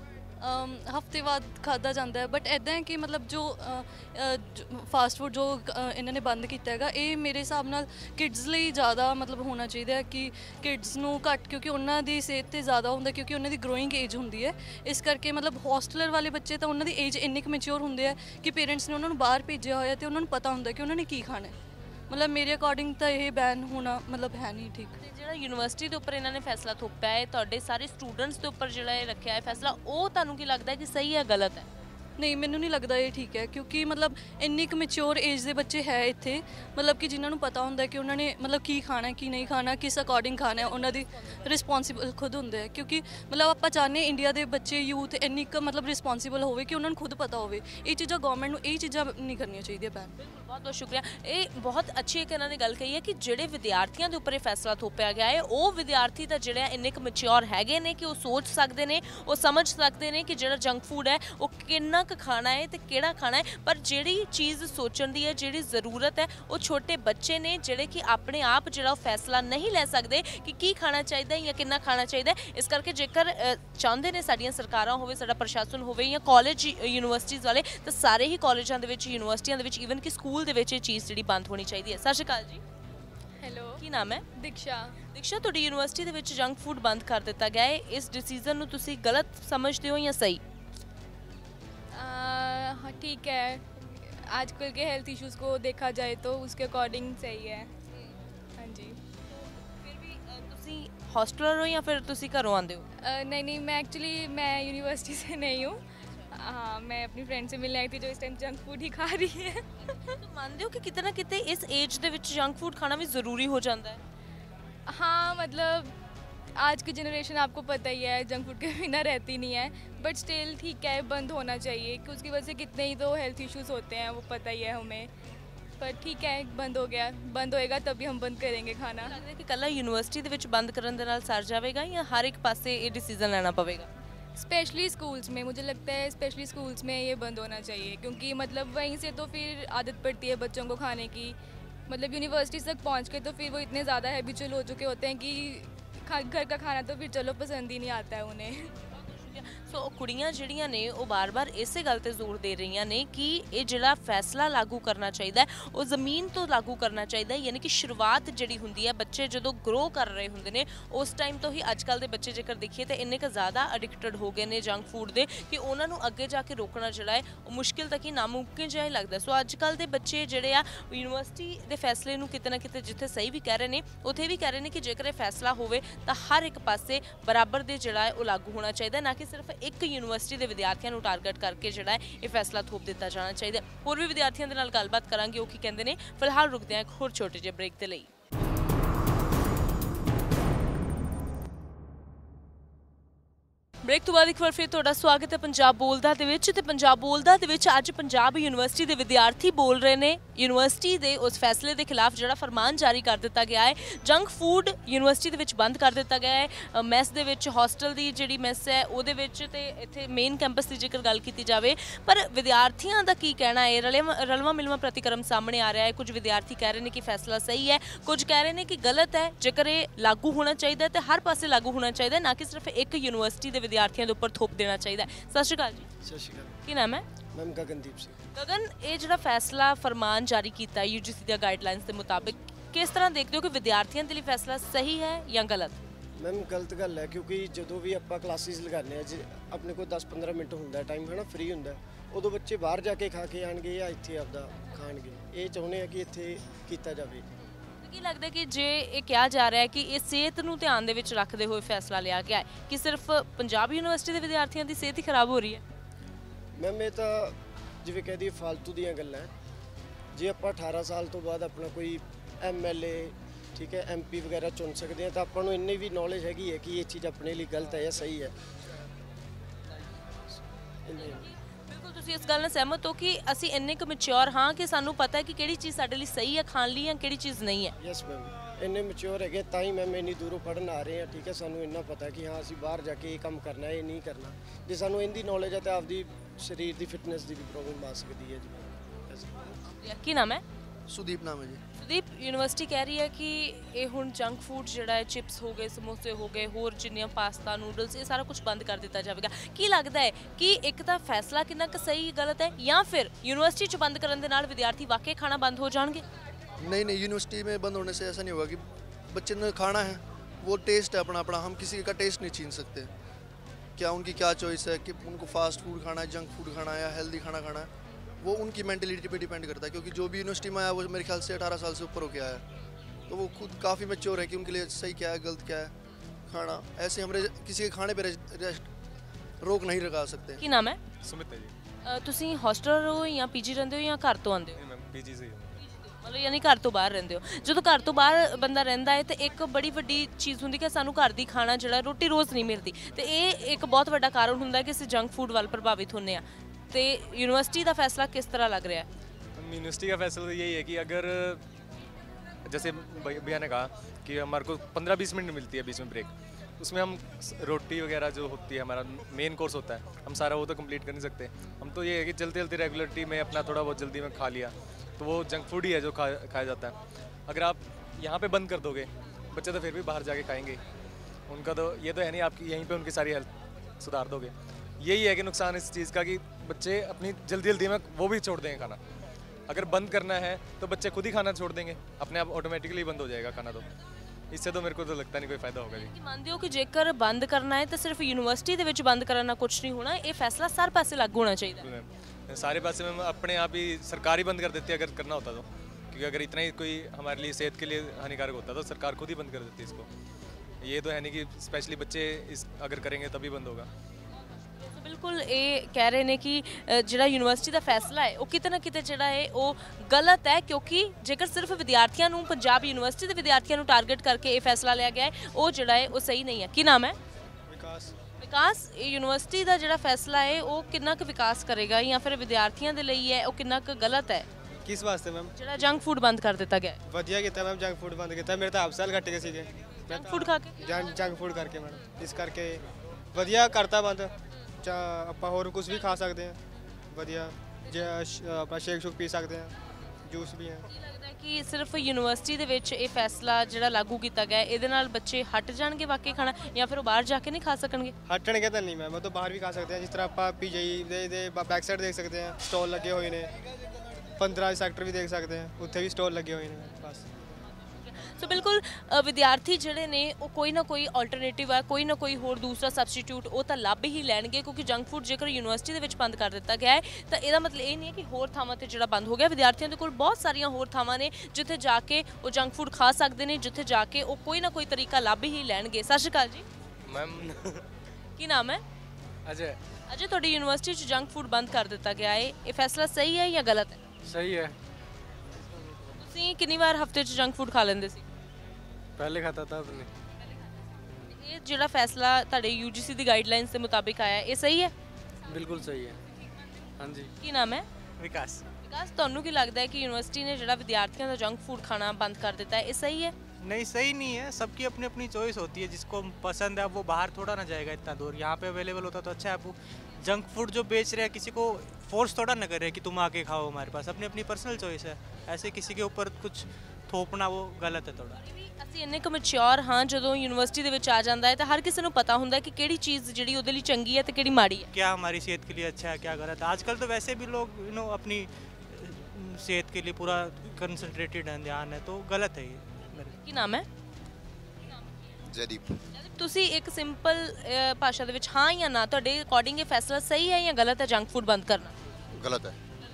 ਹਫਤੇ ਬਾਅਦ ਖਾਧਾ ਜਾਂਦਾ ਹੈ, ਬਟ ਇੱਦਾਂ ਹੈ ਕਿ ਮਤਲਬ ਜੋ ਫਾਸਟ ਫੂਡ ਜੋ ਇਹਨਾਂ ਨੇ ਬੰਦ ਕੀਤਾ ਹੈਗਾ, ਇਹ ਮੇਰੇ ਹਿਸਾਬ ਨਾਲ ਕਿਡਸ ਲਈ ਜ਼ਿਆਦਾ ਮਤਲਬ ਹੋਣਾ ਚਾਹੀਦਾ ਹੈ ਕਿ ਕਿਡਸ ਨੂੰ ਘੱਟ, ਕਿਉਂਕਿ ਉਹਨਾਂ ਦੀ ਸਿਹਤ 'ਤੇ ਜ਼ਿਆਦਾ ਹੁੰਦਾ, ਕਿਉਂਕਿ ਉਹਨਾਂ ਦੀ ਗਰੋਇੰਗ ਏਜ ਹੁੰਦੀ ਹੈ। ਇਸ ਕਰਕੇ ਮਤਲਬ ਹੋਸਟਲਰ ਵਾਲੇ ਬੱਚੇ ਤਾਂ ਉਹਨਾਂ ਦੀ ਏਜ ਇੰਨੀ ਕੁ ਮੈਚਿਓਰ ਹੁੰਦੇ ਆ ਕਿ ਪੇਰੈਂਟਸ ਨੇ ਉਹਨਾਂ ਨੂੰ ਬਾਹਰ ਭੇਜਿਆ ਹੋਇਆ ਅਤੇ ਉਹਨਾਂ ਨੂੰ ਪਤਾ ਹੁੰਦਾ ਕਿ ਉਹਨਾਂ ਨੇ ਕੀ ਖਾਣਾ ਹੈ। ਮਤਲਬ ਮੇਰੇ ਅਕੋਰਡਿੰਗ ਤਾਂ ਇਹ ਬੈਨ ਹੋਣਾ ਮਤਲਬ ਹੈ ਨਹੀਂ ਠੀਕ। ਜਿਹੜਾ ਯੂਨੀਵਰਸਿਟੀ ਦੇ ਉੱਪਰ ਇਹਨਾਂ ਨੇ ਫੈਸਲਾ ਥੋਪਿਆ ਹੈ, ਤੁਹਾਡੇ ਸਾਰੇ ਸਟੂਡੈਂਟਸ ਦੇ ਉੱਪਰ ਜਿਹੜਾ ਇਹ ਰੱਖਿਆ ਹੈ ਫੈਸਲਾ, ਉਹ ਤੁਹਾਨੂੰ ਕੀ ਲੱਗਦਾ ਕਿ ਸਹੀ ਹੈ ਗਲਤ ਹੈ? ਨਹੀਂ, ਮੈਨੂੰ ਨਹੀਂ ਲੱਗਦਾ ਇਹ ਠੀਕ ਹੈ, ਕਿਉਂਕਿ ਮਤਲਬ ਇੰਨੀ ਕੁ ਮੈਚਿਓਰ ਏਜ ਦੇ ਬੱਚੇ ਹੈ ਇੱਥੇ, ਮਤਲਬ ਕਿ ਜਿਨ੍ਹਾਂ ਨੂੰ ਪਤਾ ਹੁੰਦਾ ਕਿ ਉਹਨਾਂ ਨੇ ਮਤਲਬ ਕੀ ਖਾਣਾ ਕੀ ਨਹੀਂ ਖਾਣਾ, ਕਿਸ ਅਕੋਰਡਿੰਗ ਖਾਣਾ ਹੈ, ਉਹਨਾਂ ਦੀ ਰਿਸਪੌਂਸੀਬਲ ਖੁਦ ਹੁੰਦੇ ਹੈ। ਕਿਉਂਕਿ ਮਤਲਬ ਆਪਾਂ ਚਾਹੁੰਦੇ ਇੰਡੀਆ ਦੇ ਬੱਚੇ ਯੂਥ ਇੰਨੀ ਕੁ ਮਤਲਬ ਰਿਸਪੌਂਸੀਬਲ ਹੋਵੇ ਕਿ ਉਹਨਾਂ ਨੂੰ ਖੁਦ ਪਤਾ ਹੋਵੇ। ਇਹ ਚੀਜ਼ਾਂ ਗਵਰਨਮੈਂਟ ਨੂੰ ਇਹ ਚੀਜ਼ਾਂ ਨਹੀਂ ਕਰਨੀਆਂ ਚਾਹੀਦੀਆਂ ਬੈਨ। ਬਿਲਕੁਲ, ਬਹੁਤ ਬਹੁਤ ਸ਼ੁਕਰੀਆ। ਇਹ ਬਹੁਤ ਅੱਛੀ ਇੱਕ ਇਹਨਾਂ ਨੇ ਗੱਲ ਕਹੀ ਹੈ ਕਿ ਜਿਹੜੇ ਵਿਦਿਆਰਥੀਆਂ ਦੇ ਉੱਪਰ ਇਹ ਫੈਸਲਾ ਥੋਪਿਆ ਗਿਆ ਹੈ, ਉਹ ਵਿਦਿਆਰਥੀ ਤਾਂ ਜਿਹੜੇ ਇੰਨੇ ਕੁ ਮੈਚਿਓਰ ਹੈਗੇ ਨੇ ਕਿ ਉਹ ਸੋਚ ਸਕਦੇ ਨੇ, ਉਹ ਸਮਝ ਸਕਦੇ ਨੇ ਕਿ ਜਿਹੜਾ ਜੰਕ ਫੂਡ ਹੈ ਉਹ ਕਿੰਨਾ ਕੁ ਖਾਣਾ ਹੈ ਤੇ ਕਿਹੜਾ ਖਾਣਾ ਹੈ। ਪਰ ਜਿਹੜੀ ਚੀਜ਼ ਸੋਚਣ ਦੀ ਹੈ, ਜਿਹੜੀ ਜ਼ਰੂਰਤ ਹੈ, ਉਹ ਛੋਟੇ ਬੱਚੇ ਨੇ ਜਿਹੜੇ ਕਿ ਆਪਣੇ ਆਪ ਜਿਹੜਾ ਉਹ ਫੈਸਲਾ ਨਹੀਂ ਲੈ ਸਕਦੇ ਕਿ ਕੀ ਖਾਣਾ ਚਾਹੀਦਾ ਜਾਂ ਕਿੰਨਾ ਖਾਣਾ ਚਾਹੀਦਾ। ਇਸ ਕਰਕੇ ਜੇਕਰ ਚਾਹੁੰਦੇ ਨੇ ਸਾਡੀਆਂ ਸਰਕਾਰਾਂ ਹੋਵੇ, ਸਾਡਾ ਪ੍ਰਸ਼ਾਸਨ ਹੋਵੇ ਜਾਂ ਕਾਲਜ ਯੂਨੀਵਰਸਿਟੀਜ਼ ਵਾਲੇ, ਤਾਂ ਸਾਰੇ ਹੀ ਕਾਲਜਾਂ ਦੇ ਵਿੱਚ, ਯੂਨੀਵਰਸਿਟੀਆਂ ਦੇ ਵਿੱਚ, ਈਵਨ ਕਿ ਸਕੂਲ ਦੇ ਵਿੱਚ ਇਹ ਚੀਜ਼ ਜਿਹੜੀ ਬੰਦ ਹੋਣੀ ਚਾਹੀਦੀ ਹੈ। ਸਤਿ ਸ਼੍ਰੀ ਅਕਾਲ ਜੀ। ਹੈਲੋ ਕੀ ਨਾਮ ਹੈ? ਦੀਕਸ਼ਾ। ਦੀਕਸ਼ਾ, ਤੁਹਾਡੀ ਯੂਨੀਵਰਸਿਟੀ ਦੇ ਵਿੱਚ ਜੰਕ ਫੂਡ ਬੰਦ ਕਰ ਦਿੱਤਾ ਗਿਆ ਹੈ, ਇਸ ਡਿਸੀਜਨ ਨੂੰ ਤੁਸੀਂ ਗਲਤ ਸਮਝਦੇ ਹੋ ਜਾਂ ਸਹੀ? हाँ ठीक है, आजकल के हेल्थ इश्यूज़ को देखा जाए तो उसके अकॉर्डिंग सही है। हाँ जी। ਫਿਰ ਵੀ ਅ, ਤੁਸੀਂ ਹੌਸਟਲਰ ਹੋ ਜਾਂ ਫਿਰ ਤੁਸੀਂ ਘਰੋਂ ਆਉਂਦੇ ਹੋ? अ, नहीं नहीं, मैं एक्चुअली मैं यूनिवर्सिटी से नहीं हूँ। हाँ, मैं अपनी फ्रेंड से मिलने आई थी जो इस टाइम जंक फूड ही खा रही है। ਤੁਸੀਂ ਮੰਨਦੇ ਹੋ ਕਿ ਕਿਤੇ ਨਾ ਕਿਤੇ ਇਸ ਏਜ ਦੇ ਵਿੱਚ ਜੰਕ ਫੂਡ ਖਾਣਾ ਵੀ ਜ਼ਰੂਰੀ ਹੋ ਜਾਂਦਾ ਹੈ? हाँ मतलब आज की जनरेशन आपको पता ही है जंक फूड के बिना रहती नहीं है, बट स्टिल ठीक है, बंद होना चाहिए कि उसकी वजह से कितने ही तो हेल्थ इश्यूज़ होते हैं, वो पता ही है हमें। पर ठीक है, बंद हो गया, बंद होएगा तभी हम बंद करेंगे खाना। ਲੱਗਦਾ ਕਿ ਕੱਲਾ ਯੂਨੀਵਰਸਿਟੀ ਦੇ ਵਿੱਚ ਬੰਦ ਕਰਨ ਦੇ ਨਾਲ ਸਰ ਜਾਵੇਗਾ ਜਾਂ ਹਰ ਇੱਕ ਪਾਸੇ ਇਹ ਡਿਸੀਜਨ ਲੈਣਾ ਪਵੇਗਾ? स्पेशली स्कूल्स में मुझे लगता है स्पेशली स्कूल्स में ये बंद होना चाहिए, क्योंकि मतलब वहीं से तो फिर आदत पड़ती है बच्चों को खाने की। मतलब यूनिवर्सिटी तक पहुंच के तो फिर वो इतने ज़्यादा हैबिचुअल हो चुके होते हैं कि खा घर का खाना तो फिर चलो पसंद ही नहीं आता है उन्हें। ਸੋ ਕੁੜੀਆਂ ਜਿਹੜੀਆਂ ਨੇ ਉਹ ਬਾਰ-ਬਾਰ ਇਸੇ ਗੱਲ ਤੇ ਜ਼ੋਰ ਦੇ ਰਹੀਆਂ ਨੇ ਕਿ ਇਹ ਜਿਹੜਾ ਫੈਸਲਾ ਲਾਗੂ ਕਰਨਾ ਚਾਹੀਦਾ ਹੈ ਉਹ ਜ਼ਮੀਨ ਤੋਂ ਲਾਗੂ ਕਰਨਾ ਚਾਹੀਦਾ ਹੈ, ਯਾਨੀ ਕਿ ਸ਼ੁਰੂਆਤ ਜਿਹੜੀ ਹੁੰਦੀ ਹੈ ਬੱਚੇ ਜਦੋਂ ਗਰੋ ਕਰ ਰਹੇ ਹੁੰਦੇ ਨੇ ਉਸ ਟਾਈਮ ਤੋਂ ਹੀ ਅੱਜਕੱਲ ਦੇ ਬੱਚੇ ਜੇਕਰ ਦੇਖੀਏ ਤਾਂ ਇੰਨੇ ਕੁ ਜ਼ਿਆਦਾ ਐਡਿਕਟਡ ਹੋ ਗਏ ਨੇ ਜੰਕ ਫੂਡ ਦੇ ਕਿ ਉਹਨਾਂ ਨੂੰ ਅੱਗੇ ਜਾ ਕੇ ਰੋਕਣਾ ਜਿਹੜਾ ਹੈ ਉਹ ਮੁਸ਼ਕਿਲ ਤੱਕ ਹੀ ਨਾਮੁਮਕਿਨ ਜਿਹਾ ਹੀ ਲੱਗਦਾ। ਸੋ ਅੱਜਕੱਲ ਦੇ ਬੱਚੇ ਜਿਹੜੇ ਆ ਯੂਨੀਵਰਸਿਟੀ ਦੇ ਫੈਸਲੇ ਨੂੰ ਕਿਤੇ ਨਾ ਕਿਤੇ ਜਿੱਥੇ ਸਹੀ ਵੀ ਕਹਿ ਰਹੇ ਨੇ ਉੱਥੇ ਵੀ ਕਹਿ ਰਹੇ ਨੇ ਕਿ ਜੇਕਰ ਇਹ ਫੈਸਲਾ ਹੋਵੇ ਤਾਂ ਹਰ ਇੱਕ ਪਾਸੇ ਬਰਾਬਰ ਦੇ ਜਿਹੜਾ ਹੈ ਉਹ ਲਾਗੂ ਹੋਣਾ ਚਾਹੀਦਾ, ਨਾ ਕਿ ਸਿਰਫ ਇੱਕ ਯੂਨੀਵਰਸਿਟੀ ਦੇ ਵਿਦਿਆਰਥੀਆਂ ਨੂੰ ਟਾਰਗੇਟ ਕਰਕੇ ਜਿਹੜਾ ਹੈ ਇਹ ਫੈਸਲਾ ਥੋਪ ਦਿੱਤਾ ਜਾਣਾ ਚਾਹੀਦਾ। ਹੋਰ ਵੀ ਵਿਦਿਆਰਥੀਆਂ ਦੇ ਨਾਲ ਗੱਲਬਾਤ ਕਰਾਂਗੇ ਉਹ ਕੀ ਕਹਿੰਦੇ ਨੇ। ਫਿਲਹਾਲ ਰੁਕਦੇ ਹਾਂ ਇੱਕ ਹੋਰ ਛੋਟੇ ਜਿਹੇ ਬ੍ਰੇਕ ਦੇ ਲਈ। ਬ੍ਰੇਕ ਤੋਂ ਬਾਅਦ ਇੱਕ ਵਾਰ ਫਿਰ ਤੁਹਾਡਾ ਸਵਾਗਤ ਹੈ ਪੰਜਾਬ ਬੋਲਦਾ ਦੇ ਵਿੱਚ। ਤੇ ਪੰਜਾਬ ਬੋਲਦਾ ਦੇ ਵਿੱਚ ਅੱਜ ਪੰਜਾਬ ਯੂਨੀਵਰਸਿਟੀ ਦੇ ਵਿਦਿਆਰਥੀ ਬੋਲ ਰਹੇ ਨੇ ਯੂਨੀਵਰਸਿਟੀ ਦੇ ਉਸ ਫੈਸਲੇ ਦੇ ਖਿਲਾਫ ਜਿਹੜਾ ਫਰਮਾਨ ਜਾਰੀ ਕਰ ਦਿੱਤਾ ਗਿਆ ਹੈ। ਜੰਕ ਫੂਡ ਯੂਨੀਵਰਸਿਟੀ ਦੇ ਵਿੱਚ ਬੰਦ ਕਰ ਦਿੱਤਾ ਗਿਆ ਹੈ। ਮੈਸ ਦੇ ਵਿੱਚ ਹੋਸਟਲ ਦੀ ਜਿਹੜੀ ਮੈਸ ਹੈ ਉਹਦੇ ਵਿੱਚ ਤੇ ਇੱਥੇ ਮੇਨ ਕੈਂਪਸ ਦੀ ਜੇਕਰ ਗੱਲ ਕੀਤੀ ਜਾਵੇ, ਪਰ ਵਿਦਿਆਰਥੀਆਂ ਦਾ ਕੀ ਕਹਿਣਾ ਹੈ? ਰਲਵਾਂ ਮਿਲਵਾਂ ਪ੍ਰਤੀਕਰਮ ਸਾਹਮਣੇ ਆ ਰਿਹਾ ਹੈ। ਕੁਝ ਵਿਦਿਆਰਥੀ ਕਹਿ ਰਹੇ ਨੇ ਕਿ ਫੈਸਲਾ ਸਹੀ ਹੈ, ਕੁਝ ਕਹਿ ਰਹੇ ਨੇ ਕਿ ਗਲਤ ਹੈ। ਜੇਕਰ ਇਹ ਲਾਗੂ ਹੋਣਾ ਚਾਹੀਦਾ ਤੇ ਹਰ ਪਾਸੇ ਲਾਗੂ ਹੋਣਾ ਚਾਹੀਦਾ, ਨਾ ਕਿ ਸਿਰਫ ਇੱਕ ਯੂਨੀਵਰਸਿਟੀ ਦੇ ਵਿਦਿਆਰਥੀਆਂ ਦੇ ਉੱਪਰ ਥੋਪ ਦੇਣਾ ਚਾਹੀਦਾ। ਸਤਿ ਸ਼੍ਰੀ ਅਕਾਲ ਜੀ। ਸਤਿ ਸ਼੍ਰੀ ਅਕਾਲ। ਕੀ ਨਾਮ ਹੈ? ਮੈਮ ਗਗਨਦੀਪ ਸਿੰਘ। ਗਗਨ, ਇਹ ਜਿਹੜਾ ਫੈਸਲਾ ਫਰਮਾਨ ਜਾਰੀ ਕੀਤਾ ਯੂਜੀਸੀ ਦੀਆਂ ਗਾਈਡਲਾਈਨਸ ਦੇ ਮੁਤਾਬਿਕ ਕਿਸ ਤਰ੍ਹਾਂ ਦੇਖਦੇ ਹੋ ਕਿ ਵਿਦਿਆਰਥੀਆਂ ਦੇ ਲਈ ਫੈਸਲਾ ਸਹੀ ਹੈ ਜਾਂ ਗਲਤ? ਮੈਮ ਗਲਤ ਗੱਲ ਹੈ, ਕਿਉਂਕਿ ਜਦੋਂ ਵੀ ਆਪਾਂ ਕਲਾਸਿਸ ਲਗਾਉਂਦੇ ਹਾਂ ਜੀ ਆਪਣੇ ਕੋਲ ਦਸ ਪੰਦਰਾਂ ਮਿੰਟ ਹੁੰਦਾ ਟਾਈਮ ਹੈ ਨਾ, ਫ੍ਰੀ ਹੁੰਦਾ, ਉਦੋਂ ਬੱਚੇ ਬਾਹਰ ਜਾ ਕੇ ਖਾ ਕੇ ਆਣਗੇ ਜਾਂ ਇੱਥੇ ਆਪਦਾ ਖਾਣਗੇ। ਇਹ ਚਾਹੁੰਦੇ ਆ ਕਿ ਇੱਥੇ ਕੀਤਾ ਜਾਵੇ। ਕੀ ਲੱਗਦਾ ਕਿ ਜੇ ਇਹ ਕਿਹਾ ਜਾ ਰਿਹਾ ਹੈ ਕਿ ਇਹ ਸਿਹਤ ਨੂੰ ਧਿਆਨ ਦੇ ਵਿੱਚ ਰੱਖਦੇ ਹੋਏ ਫੈਸਲਾ ਲਿਆ ਗਿਆ ਹੈ ਕਿ ਸਿਰਫ ਪੰਜਾਬ ਯੂਨੀਵਰਸਿਟੀ ਦੇ ਵਿਦਿਆਰਥੀਆਂ ਦੀ ਸਿਹਤ ਹੀ ਖਰਾਬ ਹੋ ਰਹੀ ਹੈ? ਮੈਮ ਇਹ ਤਾਂ ਜਿਵੇਂ ਕਹਿ ਦਈਏ ਫਾਲਤੂ ਦੀਆਂ ਗੱਲਾਂ ਹੈ। ਜੇ ਆਪਾਂ ਅਠਾਰਾਂ ਸਾਲ ਤੋਂ ਬਾਅਦ ਆਪਣਾ ਕੋਈ ਐਮ ਐਲ ਏ ਠੀਕ ਹੈ ਐਮ ਪੀ ਵਗੈਰਾ ਚੁਣ ਸਕਦੇ ਹਾਂ ਤਾਂ ਆਪਾਂ ਨੂੰ ਇੰਨੀ ਵੀ ਨੌਲੇਜ ਹੈਗੀ ਹੈ ਕਿ ਇਹ ਚੀਜ਼ ਆਪਣੇ ਲਈ ਗਲਤ ਹੈ ਜਾਂ ਸਹੀ ਹੈ। ਬਿਲਕੁਲ, ਤੁਸੀਂ ਇਸ ਗੱਲ ਨਾਲ ਸਹਿਮਤ ਹੋ ਕਿ ਅਸੀਂ ਇੰਨੇ ਕੁ ਮੈਚਿਓਰ ਹਾਂ ਕਿ ਸਾਨੂੰ ਪਤਾ ਹੈ ਕਿ ਕਿਹੜੀ ਚੀਜ਼ ਸਾਡੇ ਲਈ ਸਹੀ ਹੈ ਖਾਣ ਲਈ ਜਾਂ ਕਿਹੜੀ ਚੀਜ਼ ਨਹੀਂ ਹੈ? ਯੈਸ ਮੈਮ, ਇੰਨੇ ਮੈਚਿਓਰ ਹੈਗੇ ਤਾਂ ਹੀ ਮੈਮ ਇੰਨੀ ਦੂਰੋਂ ਪੜ੍ਹਨ ਆ ਰਹੇ ਹਾਂ। ਠੀਕ ਹੈ, ਸਾਨੂੰ ਇੰਨਾ ਪਤਾ ਕਿ ਹਾਂ ਅਸੀਂ ਬਾਹਰ ਜਾ ਕੇ ਇਹ ਕੰਮ ਕਰਨਾ ਇਹ ਨਹੀਂ ਕਰਨਾ। ਜੇ ਸਾਨੂੰ ਇਹਦੀ ਨੌਲੇਜ ਹੈ ਤਾਂ ਆਪਦੀ ਸਰੀਰ ਦੀ ਫਿਟਨੈਸ ਦੀ ਵੀ ਪ੍ਰੋਬਲਮ ਆ ਸਕਦੀ ਹੈ ਜੀ। ਕੀ ਨਾਮ ਹੈ? ਸੁਦੀਪ ਨਾਮ ਹੈ ਜੀ। ਸੁਦੀਪ, ਯੂਨੀਵਰਸਿਟੀ ਕਹਿ ਰਹੀ ਹੈ ਕਿ ਇਹ ਹੁਣ ਜੰਕ ਫੂਡ ਜਿਹੜਾ ਹੈ ਚਿਪਸ ਹੋ ਗਏ, ਸਮੋਸੇ ਹੋ ਗਏ, ਹੋਰ ਜਿੰਨੀਆਂ ਪਾਸਤਾ ਨੂਡਲਸ ਇਹ ਸਾਰਾ ਕੁਝ ਬੰਦ ਕਰ ਦਿੱਤਾ ਜਾਵੇਗਾ। ਕੀ ਲੱਗਦਾ ਹੈ ਕਿ ਇੱਕ ਤਾਂ ਫੈਸਲਾ ਕਿੰਨਾ ਕੁ ਸਹੀ ਗਲਤ ਹੈ, ਜਾਂ ਫਿਰ ਯੂਨੀਵਰਸਿਟੀ 'ਚ ਬੰਦ ਕਰਨ ਦੇ ਨਾਲ ਵਿਦਿਆਰਥੀ ਵਾਕਈ ਖਾਣਾ ਬੰਦ ਹੋ ਜਾਣਗੇ? नहीं नहीं, यूनिवर्सिटी में बंद होने से ऐसा नहीं होगा कि बच्चे ने खाना है, वो टेस्ट है अपना अपना, हम किसी का टेस्ट नहीं छीन सकते। क्या उनकी क्या चॉइस है कि उनको फास्ट फूड खाना है, जंक फूड खाना है या हेल्दी खाना खाना है, वो उनकी मेंटलिटी पे डिपेंड करता है। क्योंकि जो भी यूनिवर्सिटी में आया वो मेरे ख्याल से अठारह साल से ऊपर होके आया है, तो वो खुद काफ़ी मैच्योर है कि उनके लिए सही क्या है गलत क्या है खाना। ऐसे हम किसी के खाने पर रोक नहीं लगा सकते। ਕੀ ਨਾਮ ਹੈ? ਸੁਮਿਤ ਹੈ ਜੀ। ਤੁਸੀਂ ਹੋਸਟਲ ਹੋ ਜਾਂ ਪੀਜੀ ਰਹਿੰਦੇ ਹੋ ਜਾਂ ਘਰ ਤੋਂ ਆਉਂਦੇ ਹੋ? ਮੈਂ ਪੀਜੀ ਸੇ ਮਤਲਬ ਯਾਨੀ ਘਰ ਤੋਂ ਬਾਹਰ ਰਹਿੰਦੇ ਹੋ। ਜਦੋਂ ਘਰ ਤੋਂ ਬਾਹਰ ਬੰਦਾ ਰਹਿੰਦਾ ਹੈ ਤੇ ਇੱਕ ਬੜੀ ਵੱਡੀ ਚੀਜ਼ ਹੁੰਦੀ ਕਿ ਸਾਨੂੰ ਘਰ ਦੀ ਖਾਣਾ ਜਿਹੜਾ ਰੋਟੀ ਰੋਜ਼ ਨਹੀਂ ਮਿਲਦੀ, ਤੇ ਇਹ ਇੱਕ ਬਹੁਤ ਵੱਡਾ ਕਾਰਨ ਹੁੰਦਾ ਕਿ ਅਸੀਂ ਜੰਕ ਫੂਡ ਵੱਲ ਪ੍ਰਭਾਵਿਤ ਹੁੰਦੇ ਹਾਂ। ਤੇ यूनिवर्सिटी का फैसला किस तरह लग रहा है? यूनिवर्सिटी का फैसला यही है कि अगर जैसे भैया ने कहा कि हमारे को पंद्रह बीस मिनट मिलती है बीच में ब्रेक, उसमें हम रोटी वगैरह जो होती है हमारा मेन कोर्स होता है, हम सारा वो तो कंप्लीट कर नहीं सकते। हम तो ये है कि जल्दी जल्दी रेगुलरिटी में अपना थोड़ा बहुत जल्दी में खा लिया, तो वो जंक फूड ही है जो खा खाया जाता है। अगर आप यहाँ पे बंद कर दोगे बच्चे तो फिर भी बाहर जाके खाएंगे, उनका तो ये तो है नहीं आपकी यहीं पे उनकी सारी हेल्थ सुधार दोगे। यही है कि नुकसान इस चीज़ का कि बच्चे अपनी जल्दी जल्दी में वो भी छोड़ देंगे खाना, अगर बंद करना है तो बच्चे खुद ही खाना छोड़ देंगे, अपने आप ऑटोमेटिकली बंद हो जाएगा खाना। तो इससे तो मेरे को तो लगता नहीं कोई फायदा होगा जी। ਮੰਨਦੇ ਹੋ ਕਿ ਜੇਕਰ ਬੰਦ ਕਰਨਾ ਹੈ ਤਾਂ ਸਿਰਫ ਯੂਨੀਵਰਸਿਟੀ ਦੇ ਵਿੱਚ ਬੰਦ ਕਰਨ ਨਾਲ ਕੁਝ ਨਹੀਂ ਹੋਣਾ, ਇਹ ਫੈਸਲਾ ਹਰ ਪਾਸੇ ਲਾਗੂ ਹੋਣਾ ਚਾਹੀਦਾ। मैम सारे पास में अपने आप ही सरकार ही बंद कर देती है अगर करना होता तो, क्योंकि अगर इतना ही कोई हमारे लिए सेहत के लिए हानिकारक होता तो सरकार खुद ही बंद कर देती इसको। ये तो है नहीं कि स्पेशली बच्चे इस अगर करेंगे तभी बंद होगा। ਬਿਲਕੁਲ ਇਹ ਕਹਿ ਰਹੇ ਨੇ ਕਿ ਅ, ਜਿਹੜਾ ਯੂਨੀਵਰਸਿਟੀ ਦਾ ਫੈਸਲਾ ਹੈ ਉਹ ਕਿਤੇ ਨਾ ਕਿਤੇ ਜਿਹੜਾ ਹੈ ਉਹ ਗਲਤ ਹੈ, ਕਿਉਂਕਿ ਜੇਕਰ ਸਿਰਫ ਵਿਦਿਆਰਥੀਆਂ ਨੂੰ, ਪੰਜਾਬ ਯੂਨੀਵਰਸਿਟੀ ਦੇ ਵਿਦਿਆਰਥੀਆਂ ਨੂੰ ਟਾਰਗੇਟ ਕਰਕੇ ਇਹ ਫੈਸਲਾ ਲਿਆ ਗਿਆ ਹੈ, ਉਹ ਜਿਹੜਾ ਹੈ ਉਹ ਸਹੀ ਨਹੀਂ ਹੈ। ਕੀ ਨਾਮ ਹੈ? ਵਿਕਾਸ। ਵਿਕਾਸ, ਇਹ ਯੂਨੀਵਰਸਿਟੀ ਦਾ ਜਿਹੜਾ ਫੈਸਲਾ ਹੈ ਉਹ ਕਿੰਨਾ ਕੁ ਵਿਕਾਸ ਕਰੇਗਾ ਜਾਂ ਫਿਰ ਵਿਦਿਆਰਥੀਆਂ ਦੇ ਲਈ ਹੈ ਉਹ ਕਿੰਨਾ ਕੁ ਗਲਤ ਹੈ? ਕਿਸ ਵਾਸਤੇ ਮੈਮ? ਜਿਹੜਾ ਜੰਕ ਫੂਡ ਬੰਦ ਕਰ ਦਿੱਤਾ ਗਿਆ ਹੈ। ਵਧੀਆ ਕੀਤਾ ਮੈਮ, ਜੰਕ ਫੂਡ ਬੰਦ ਕੀਤਾ। ਮੇਰੇ ਤਾਂ ਆਪ ਸਾਲ ਘੱਟ ਗਏ ਸੀਗੇ ਜੰਕ ਫੂਡ ਖਾ ਕੇ। ਜੰਕ ਜੰਕ ਫੂਡ ਕਰਕੇ ਮੈਡਮ, ਇਸ ਕਰਕੇ ਵਧੀਆ ਕਰਤਾ ਬੰਦ। ਚਾ ਆਪਾਂ ਹੋਰ ਕੁਝ ਵੀ ਖਾ ਸਕਦੇ ਹਾਂ ਵਧੀਆ, ਜੇ ਸ਼- ਆਪਣਾ ਸ਼ੇਕ ਸ਼ੂਕ ਪੀ ਸਕਦੇ ਹਾਂ, ਜੂਸ ਵੀ ਹੈ। ਲੱਗਦਾ ਹੈ ਕਿ ਸਿਰਫ ਯੂਨੀਵਰਸਿਟੀ ਦੇ ਵਿੱਚ ਇਹ ਫੈਸਲਾ ਜਿਹੜਾ ਲਾਗੂ ਕੀਤਾ ਗਿਆ ਹੈ, ਇਹਦੇ ਨਾਲ ਬੱਚੇ ਹਟ ਜਾਣਗੇ ਵਾਕਈ ਖਾਣਾ, ਜਾਂ ਫਿਰ ਉਹ ਬਾਹਰ ਜਾ ਕੇ ਨਹੀਂ ਖਾ ਸਕਣਗੇ? ਹਟਣਗੇ ਤਾਂ ਨਹੀਂ ਮੈਮ, ਉਹ ਤਾਂ ਬਾਹਰ ਵੀ ਖਾ ਸਕਦੇ ਹਾਂ। ਜਿਸ ਤਰ੍ਹਾਂ ਆਪਾਂ ਪੀਜੀ ਦੇ ਦੇ ਬੈਕ ਸਾਈਡ ਦੇਖ ਸਕਦੇ ਹਾਂ, ਸਟਾਲ ਲੱਗੇ ਹੋਏ ਨੇ। ਪੰਦਰਾਂ ਸੈਕਟਰ ਵੀ ਦੇਖ ਸਕਦੇ ਹਾਂ, ਉੱਥੇ ਵੀ ਸਟਾਲ ਲੱਗੇ ਹੋਏ ਨੇ ਬਸ। ਸੋ ਬਿਲਕੁਲ ਅ, ਵਿਦਿਆਰਥੀ ਜਿਹੜੇ ਨੇ ਉਹ ਕੋਈ ਨਾ ਕੋਈ ਆਲਟਰਨੇਟਿਵ ਹੈ, ਕੋਈ ਨਾ ਕੋਈ ਹੋਰ ਦੂਸਰਾ ਸਬਸਟੀਟਿਊਟ ਉਹ ਤਾਂ ਲੱਭ ਹੀ ਲੈਣਗੇ, ਕਿਉਂਕਿ ਜੰਕ ਫੂਡ ਜੇਕਰ ਯੂਨੀਵਰਸਿਟੀ ਦੇ ਵਿੱਚ ਬੰਦ ਕਰ ਦਿੱਤਾ ਗਿਆ ਹੈ ਤਾਂ ਇਹਦਾ ਮਤਲਬ ਇਹ ਨਹੀਂ ਹੈ ਕਿ ਹੋਰ ਥਾਵਾਂ ਤੇ ਜਿਹੜਾ ਬੰਦ ਹੋ ਗਿਆ। ਵਿਦਿਆਰਥੀਆਂ ਦੇ ਕੋਲ ਬਹੁਤ ਸਾਰੀਆਂ ਹੋਰ ਥਾਵਾਂ ਨੇ ਜਿੱਥੇ ਜਾ ਕੇ ਉਹ ਜੰਕ ਫੂਡ ਖਾ ਸਕਦੇ ਨੇ, ਜਿੱਥੇ ਜਾ ਕੇ ਉਹ ਕੋਈ ਨਾ ਕੋਈ ਤਰੀਕਾ ਲੱਭ ਹੀ ਲੈਣਗੇ। ਸਤਿ ਸ਼੍ਰੀ ਅਕਾਲ ਜੀ। मैम ਕੀ ਨਾਮ ਹੈ? अजय। ਅਜੇ, ਤੁਹਾਡੀ ਯੂਨੀਵਰਸਿਟੀ 'ਚ ਜੰਕ ਫੂਡ ਬੰਦ ਕਰ ਦਿੱਤਾ ਗਿਆ ਹੈ, ਇਹ ਫੈਸਲਾ ਸਹੀ ਹੈ ਜਾਂ ਗਲਤ ਹੈ? सही है। ਤੁਸੀਂ ਕਿੰਨੀ ਵਾਰ ਹਫਤੇ 'ਚ ਜੰਕ ਫੂਡ ਖਾ ਲੈਂਦੇ ਸੀ? पहले खाता था अपने। ਇਹ ਜਿਹੜਾ ਫੈਸਲਾ ਤੁਹਾਡੇ ਯੂਜੀਸੀ ਦੀ ਗਾਈਡਲਾਈਨਸ ਦੇ ਮੁਤਾਬਿਕ ਆਇਆ, ਇਹ ਸਹੀ ਹੈ? बिल्कुल सही है। हाँ जी। ਕੀ ਨਾਮ ਹੈ? ਵਿਕਾਸ। ਵਿਕਾਸ, ਤੁਹਾਨੂੰ ਕੀ ਲੱਗਦਾ ਹੈ ਕਿ ਯੂਨੀਵਰਸਿਟੀ ਨੇ ਜਿਹੜਾ ਵਿਦਿਆਰਥੀਆਂ ਦਾ ਜੰਕ ਫੂਡ ਖਾਣਾ ਬੰਦ ਕਰ ਦਿੱਤਾ ਹੈ, ਇਹ ਸਹੀ ਹੈ? नहीं सही नहीं है, सबकी अपनी अपनी चॉइस होती है, जिसको पसंद है वो बाहर थोड़ा ना जाएगा इतना दूर, यहाँ पे अवेलेबल होता तो अच्छा है। आप जंक फूड जो बेच रहे हैं किसी को फोर्स थोड़ा ना कर रहे हैं कि तुम आके खाओ हमारे पास, अपनी अपनी पर्सनल चॉइस है। ऐसे किसी के ऊपर कुछ थोपना वो गलत है थोड़ा। ਅਸੀਂ ਇੰਨੇ ਕੁ ਮੈਚਿਓਰ ਹਾਂ, ਜਦੋਂ ਯੂਨੀਵਰਸਿਟੀ ਦੇ ਵਿੱਚ ਆ ਜਾਂਦਾ ਹੈ ਤਾਂ ਹਰ ਕਿਸੇ ਨੂੰ ਪਤਾ ਹੁੰਦਾ ਹੈ ਕਿ ਕਿਹੜੀ ਚੀਜ਼ ਜਿਹੜੀ ਉਹਦੇ ਲਈ ਚੰਗੀ ਹੈ ਤੇ ਕਿਹੜੀ ਮਾੜੀ ਹੈ। क्या हमारी सेहत के लिए अच्छा है, क्या गलत है। आजकल तो वैसे भी लोग यू नो अपनी सेहत के लिए पूरा कंसंट्रेटेड है, ध्यान है, तो गलत है ये। ਕੀ ਨਾਮ ਹੈ? जयदीप। ਤੁਸੀਂ ਇੱਕ ਸਿੰਪਲ ਭਾਸ਼ਾ ਦੇ ਵਿੱਚ ਹਾਂ ਜਾਂ ਨਾ, ਤੁਹਾਡੇ ਅਕੋਰਡਿੰਗ ਇਹ ਫੈਸਲਾ ਸਹੀ ਹੈ ਜਾਂ ਗਲਤ ਹੈ ਜੰਕ ਫੂਡ ਬੰਦ ਕਰਨਾ? गलत है।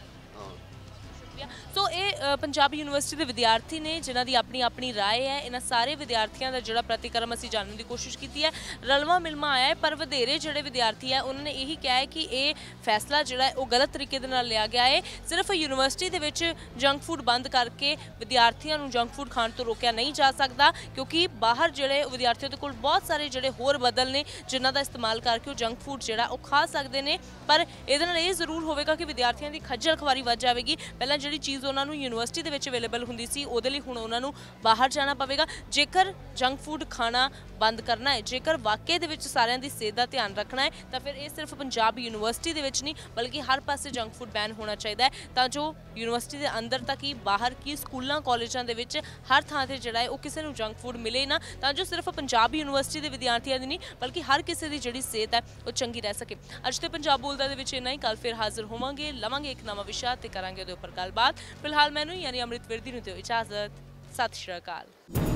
ਸੋ ਇਹ ਅ, ਪੰਜਾਬ ਯੂਨੀਵਰਸਿਟੀ ਦੇ ਵਿਦਿਆਰਥੀ ਨੇ ਜਿਨ੍ਹਾਂ ਦੀ ਆਪਣੀ ਆਪਣੀ ਰਾਏ ਹੈ। ਇਹਨਾਂ ਸਾਰੇ ਵਿਦਿਆਰਥੀਆਂ ਦਾ ਜਿਹੜਾ ਪ੍ਰਤੀਕਰਮ ਅਸੀਂ ਜਾਣਨ ਦੀ ਕੋਸ਼ਿਸ਼ ਕੀਤੀ ਹੈ, ਰਲਵਾ ਮਿਲਵਾ ਆਇਆ ਹੈ, ਪਰ ਵਧੇਰੇ ਜਿਹੜੇ ਵਿਦਿਆਰਥੀ ਹੈ ਉਹਨਾਂ ਨੇ ਇਹੀ ਕਿਹਾ ਹੈ ਕਿ ਇਹ ਫੈਸਲਾ ਜਿਹੜਾ ਹੈ ਉਹ ਗਲਤ ਤਰੀਕੇ ਦੇ ਨਾਲ ਲਿਆ ਗਿਆ ਹੈ। ਸਿਰਫ ਯੂਨੀਵਰਸਿਟੀ ਦੇ ਵਿੱਚ ਜੰਕ ਫੂਡ ਬੰਦ ਕਰਕੇ ਵਿਦਿਆਰਥੀਆਂ ਨੂੰ ਜੰਕ ਫੂਡ ਖਾਣ ਤੋਂ ਰੋਕਿਆ ਨਹੀਂ ਜਾ ਸਕਦਾ, ਕਿਉਂਕਿ ਬਾਹਰ ਜਿਹੜੇ ਵਿਦਿਆਰਥੀਆਂ ਦੇ ਕੋਲ ਬਹੁਤ ਸਾਰੇ ਜਿਹੜੇ ਹੋਰ ਬਦਲ ਨੇ ਜਿਨ੍ਹਾਂ ਦਾ ਇਸਤੇਮਾਲ ਕਰਕੇ ਉਹ ਜੰਕ ਫੂਡ ਜਿਹੜਾ ਉਹ ਖਾ ਸਕਦੇ ਨੇ। ਪਰ ਇਹਦੇ ਨਾਲ ਇਹ ਜ਼ਰੂਰ ਹੋਵੇਗਾ ਕਿ ਵਿਦਿਆਰਥੀਆਂ ਦੀ ਖੱਜਲ ਖਵਾਰੀ ਵੱਧ ਜਾਵੇਗੀ। ਪਹਿਲਾਂ ਜਿਹੜੀ ਚੀਜ਼ ਉਹਨਾਂ ਨੂੰ ਯੂਨੀਵਰਸਿਟੀ ਦੇ ਵਿੱਚ ਅਵੇਲੇਬਲ ਹੁੰਦੀ ਸੀ, ਉਹਦੇ ਲਈ ਹੁਣ ਉਹਨਾਂ ਨੂੰ ਬਾਹਰ ਜਾਣਾ ਪਵੇਗਾ। ਜੇਕਰ ਜੰਕ ਫੂਡ ਖਾਣਾ ਬੰਦ ਕਰਨਾ ਹੈ, ਜੇਕਰ ਵਾਕਈ ਦੇ ਵਿੱਚ ਸਾਰਿਆਂ ਦੀ ਸਿਹਤ ਦਾ ਧਿਆਨ ਰੱਖਣਾ ਹੈ, ਤਾਂ ਫਿਰ ਇਹ ਸਿਰਫ ਪੰਜਾਬ ਯੂਨੀਵਰਸਿਟੀ ਦੇ ਵਿੱਚ ਨਹੀਂ ਬਲਕਿ ਹਰ ਪਾਸੇ ਜੰਕ ਫੂਡ ਬੈਨ ਹੋਣਾ ਚਾਹੀਦਾ ਹੈ, ਤਾਂ ਜੋ ਯੂਨੀਵਰਸਿਟੀ ਦੇ ਅੰਦਰ ਤੱਕ ਹੀ ਬਾਹਰ ਕੀ ਸਕੂਲਾਂ ਕਾਲਜਾਂ ਦੇ ਵਿੱਚ ਹਰ ਥਾਂ ਤੇ ਜਿਹੜਾ ਹੈ ਉਹ ਕਿਸੇ ਨੂੰ ਜੰਕ ਫੂਡ ਮਿਲੇ ਨਾ, ਤਾਂ ਜੋ ਸਿਰਫ ਪੰਜਾਬ ਯੂਨੀਵਰਸਿਟੀ ਦੇ ਵਿਦਿਆਰਥੀਆਂ ਦੀ ਨਹੀਂ ਬਲਕਿ ਹਰ ਕਿਸੇ ਦੀ ਜਿਹੜੀ ਸਿਹਤ ਹੈ ਉਹ ਚੰਗੀ ਰਹਿ ਸਕੇ। ਅੱਜ ਤੇ ਪੰਜਾਬ ਬੋਲਦਾ ਦੇ ਵਿੱਚ ਇੰਨਾ ਹੀ, ਕੱਲ ਫਿਰ ਹਾਜ਼ਰ ਹੋਵਾਂਗੇ, ਲਵਾਂਗੇ ਇੱਕ ਨਵਾਂ ਵਿਸ਼ਾ ਤੇ ਕਰਾਂਗੇ ਉਹਦੇ ਉੱਪਰ ਗੱਲਬਾਤ। ਫਿਲਹਾਲ ਮੈਨੂੰ ਯਾਨੀ ਅੰਮ੍ਰਿਤ ਵਿਰਦੀ ਨੂੰ ਦਿਓ ਇਜਾਜ਼ਤ। ਸਤਿ ਸ਼੍ਰੀ ਅਕਾਲ।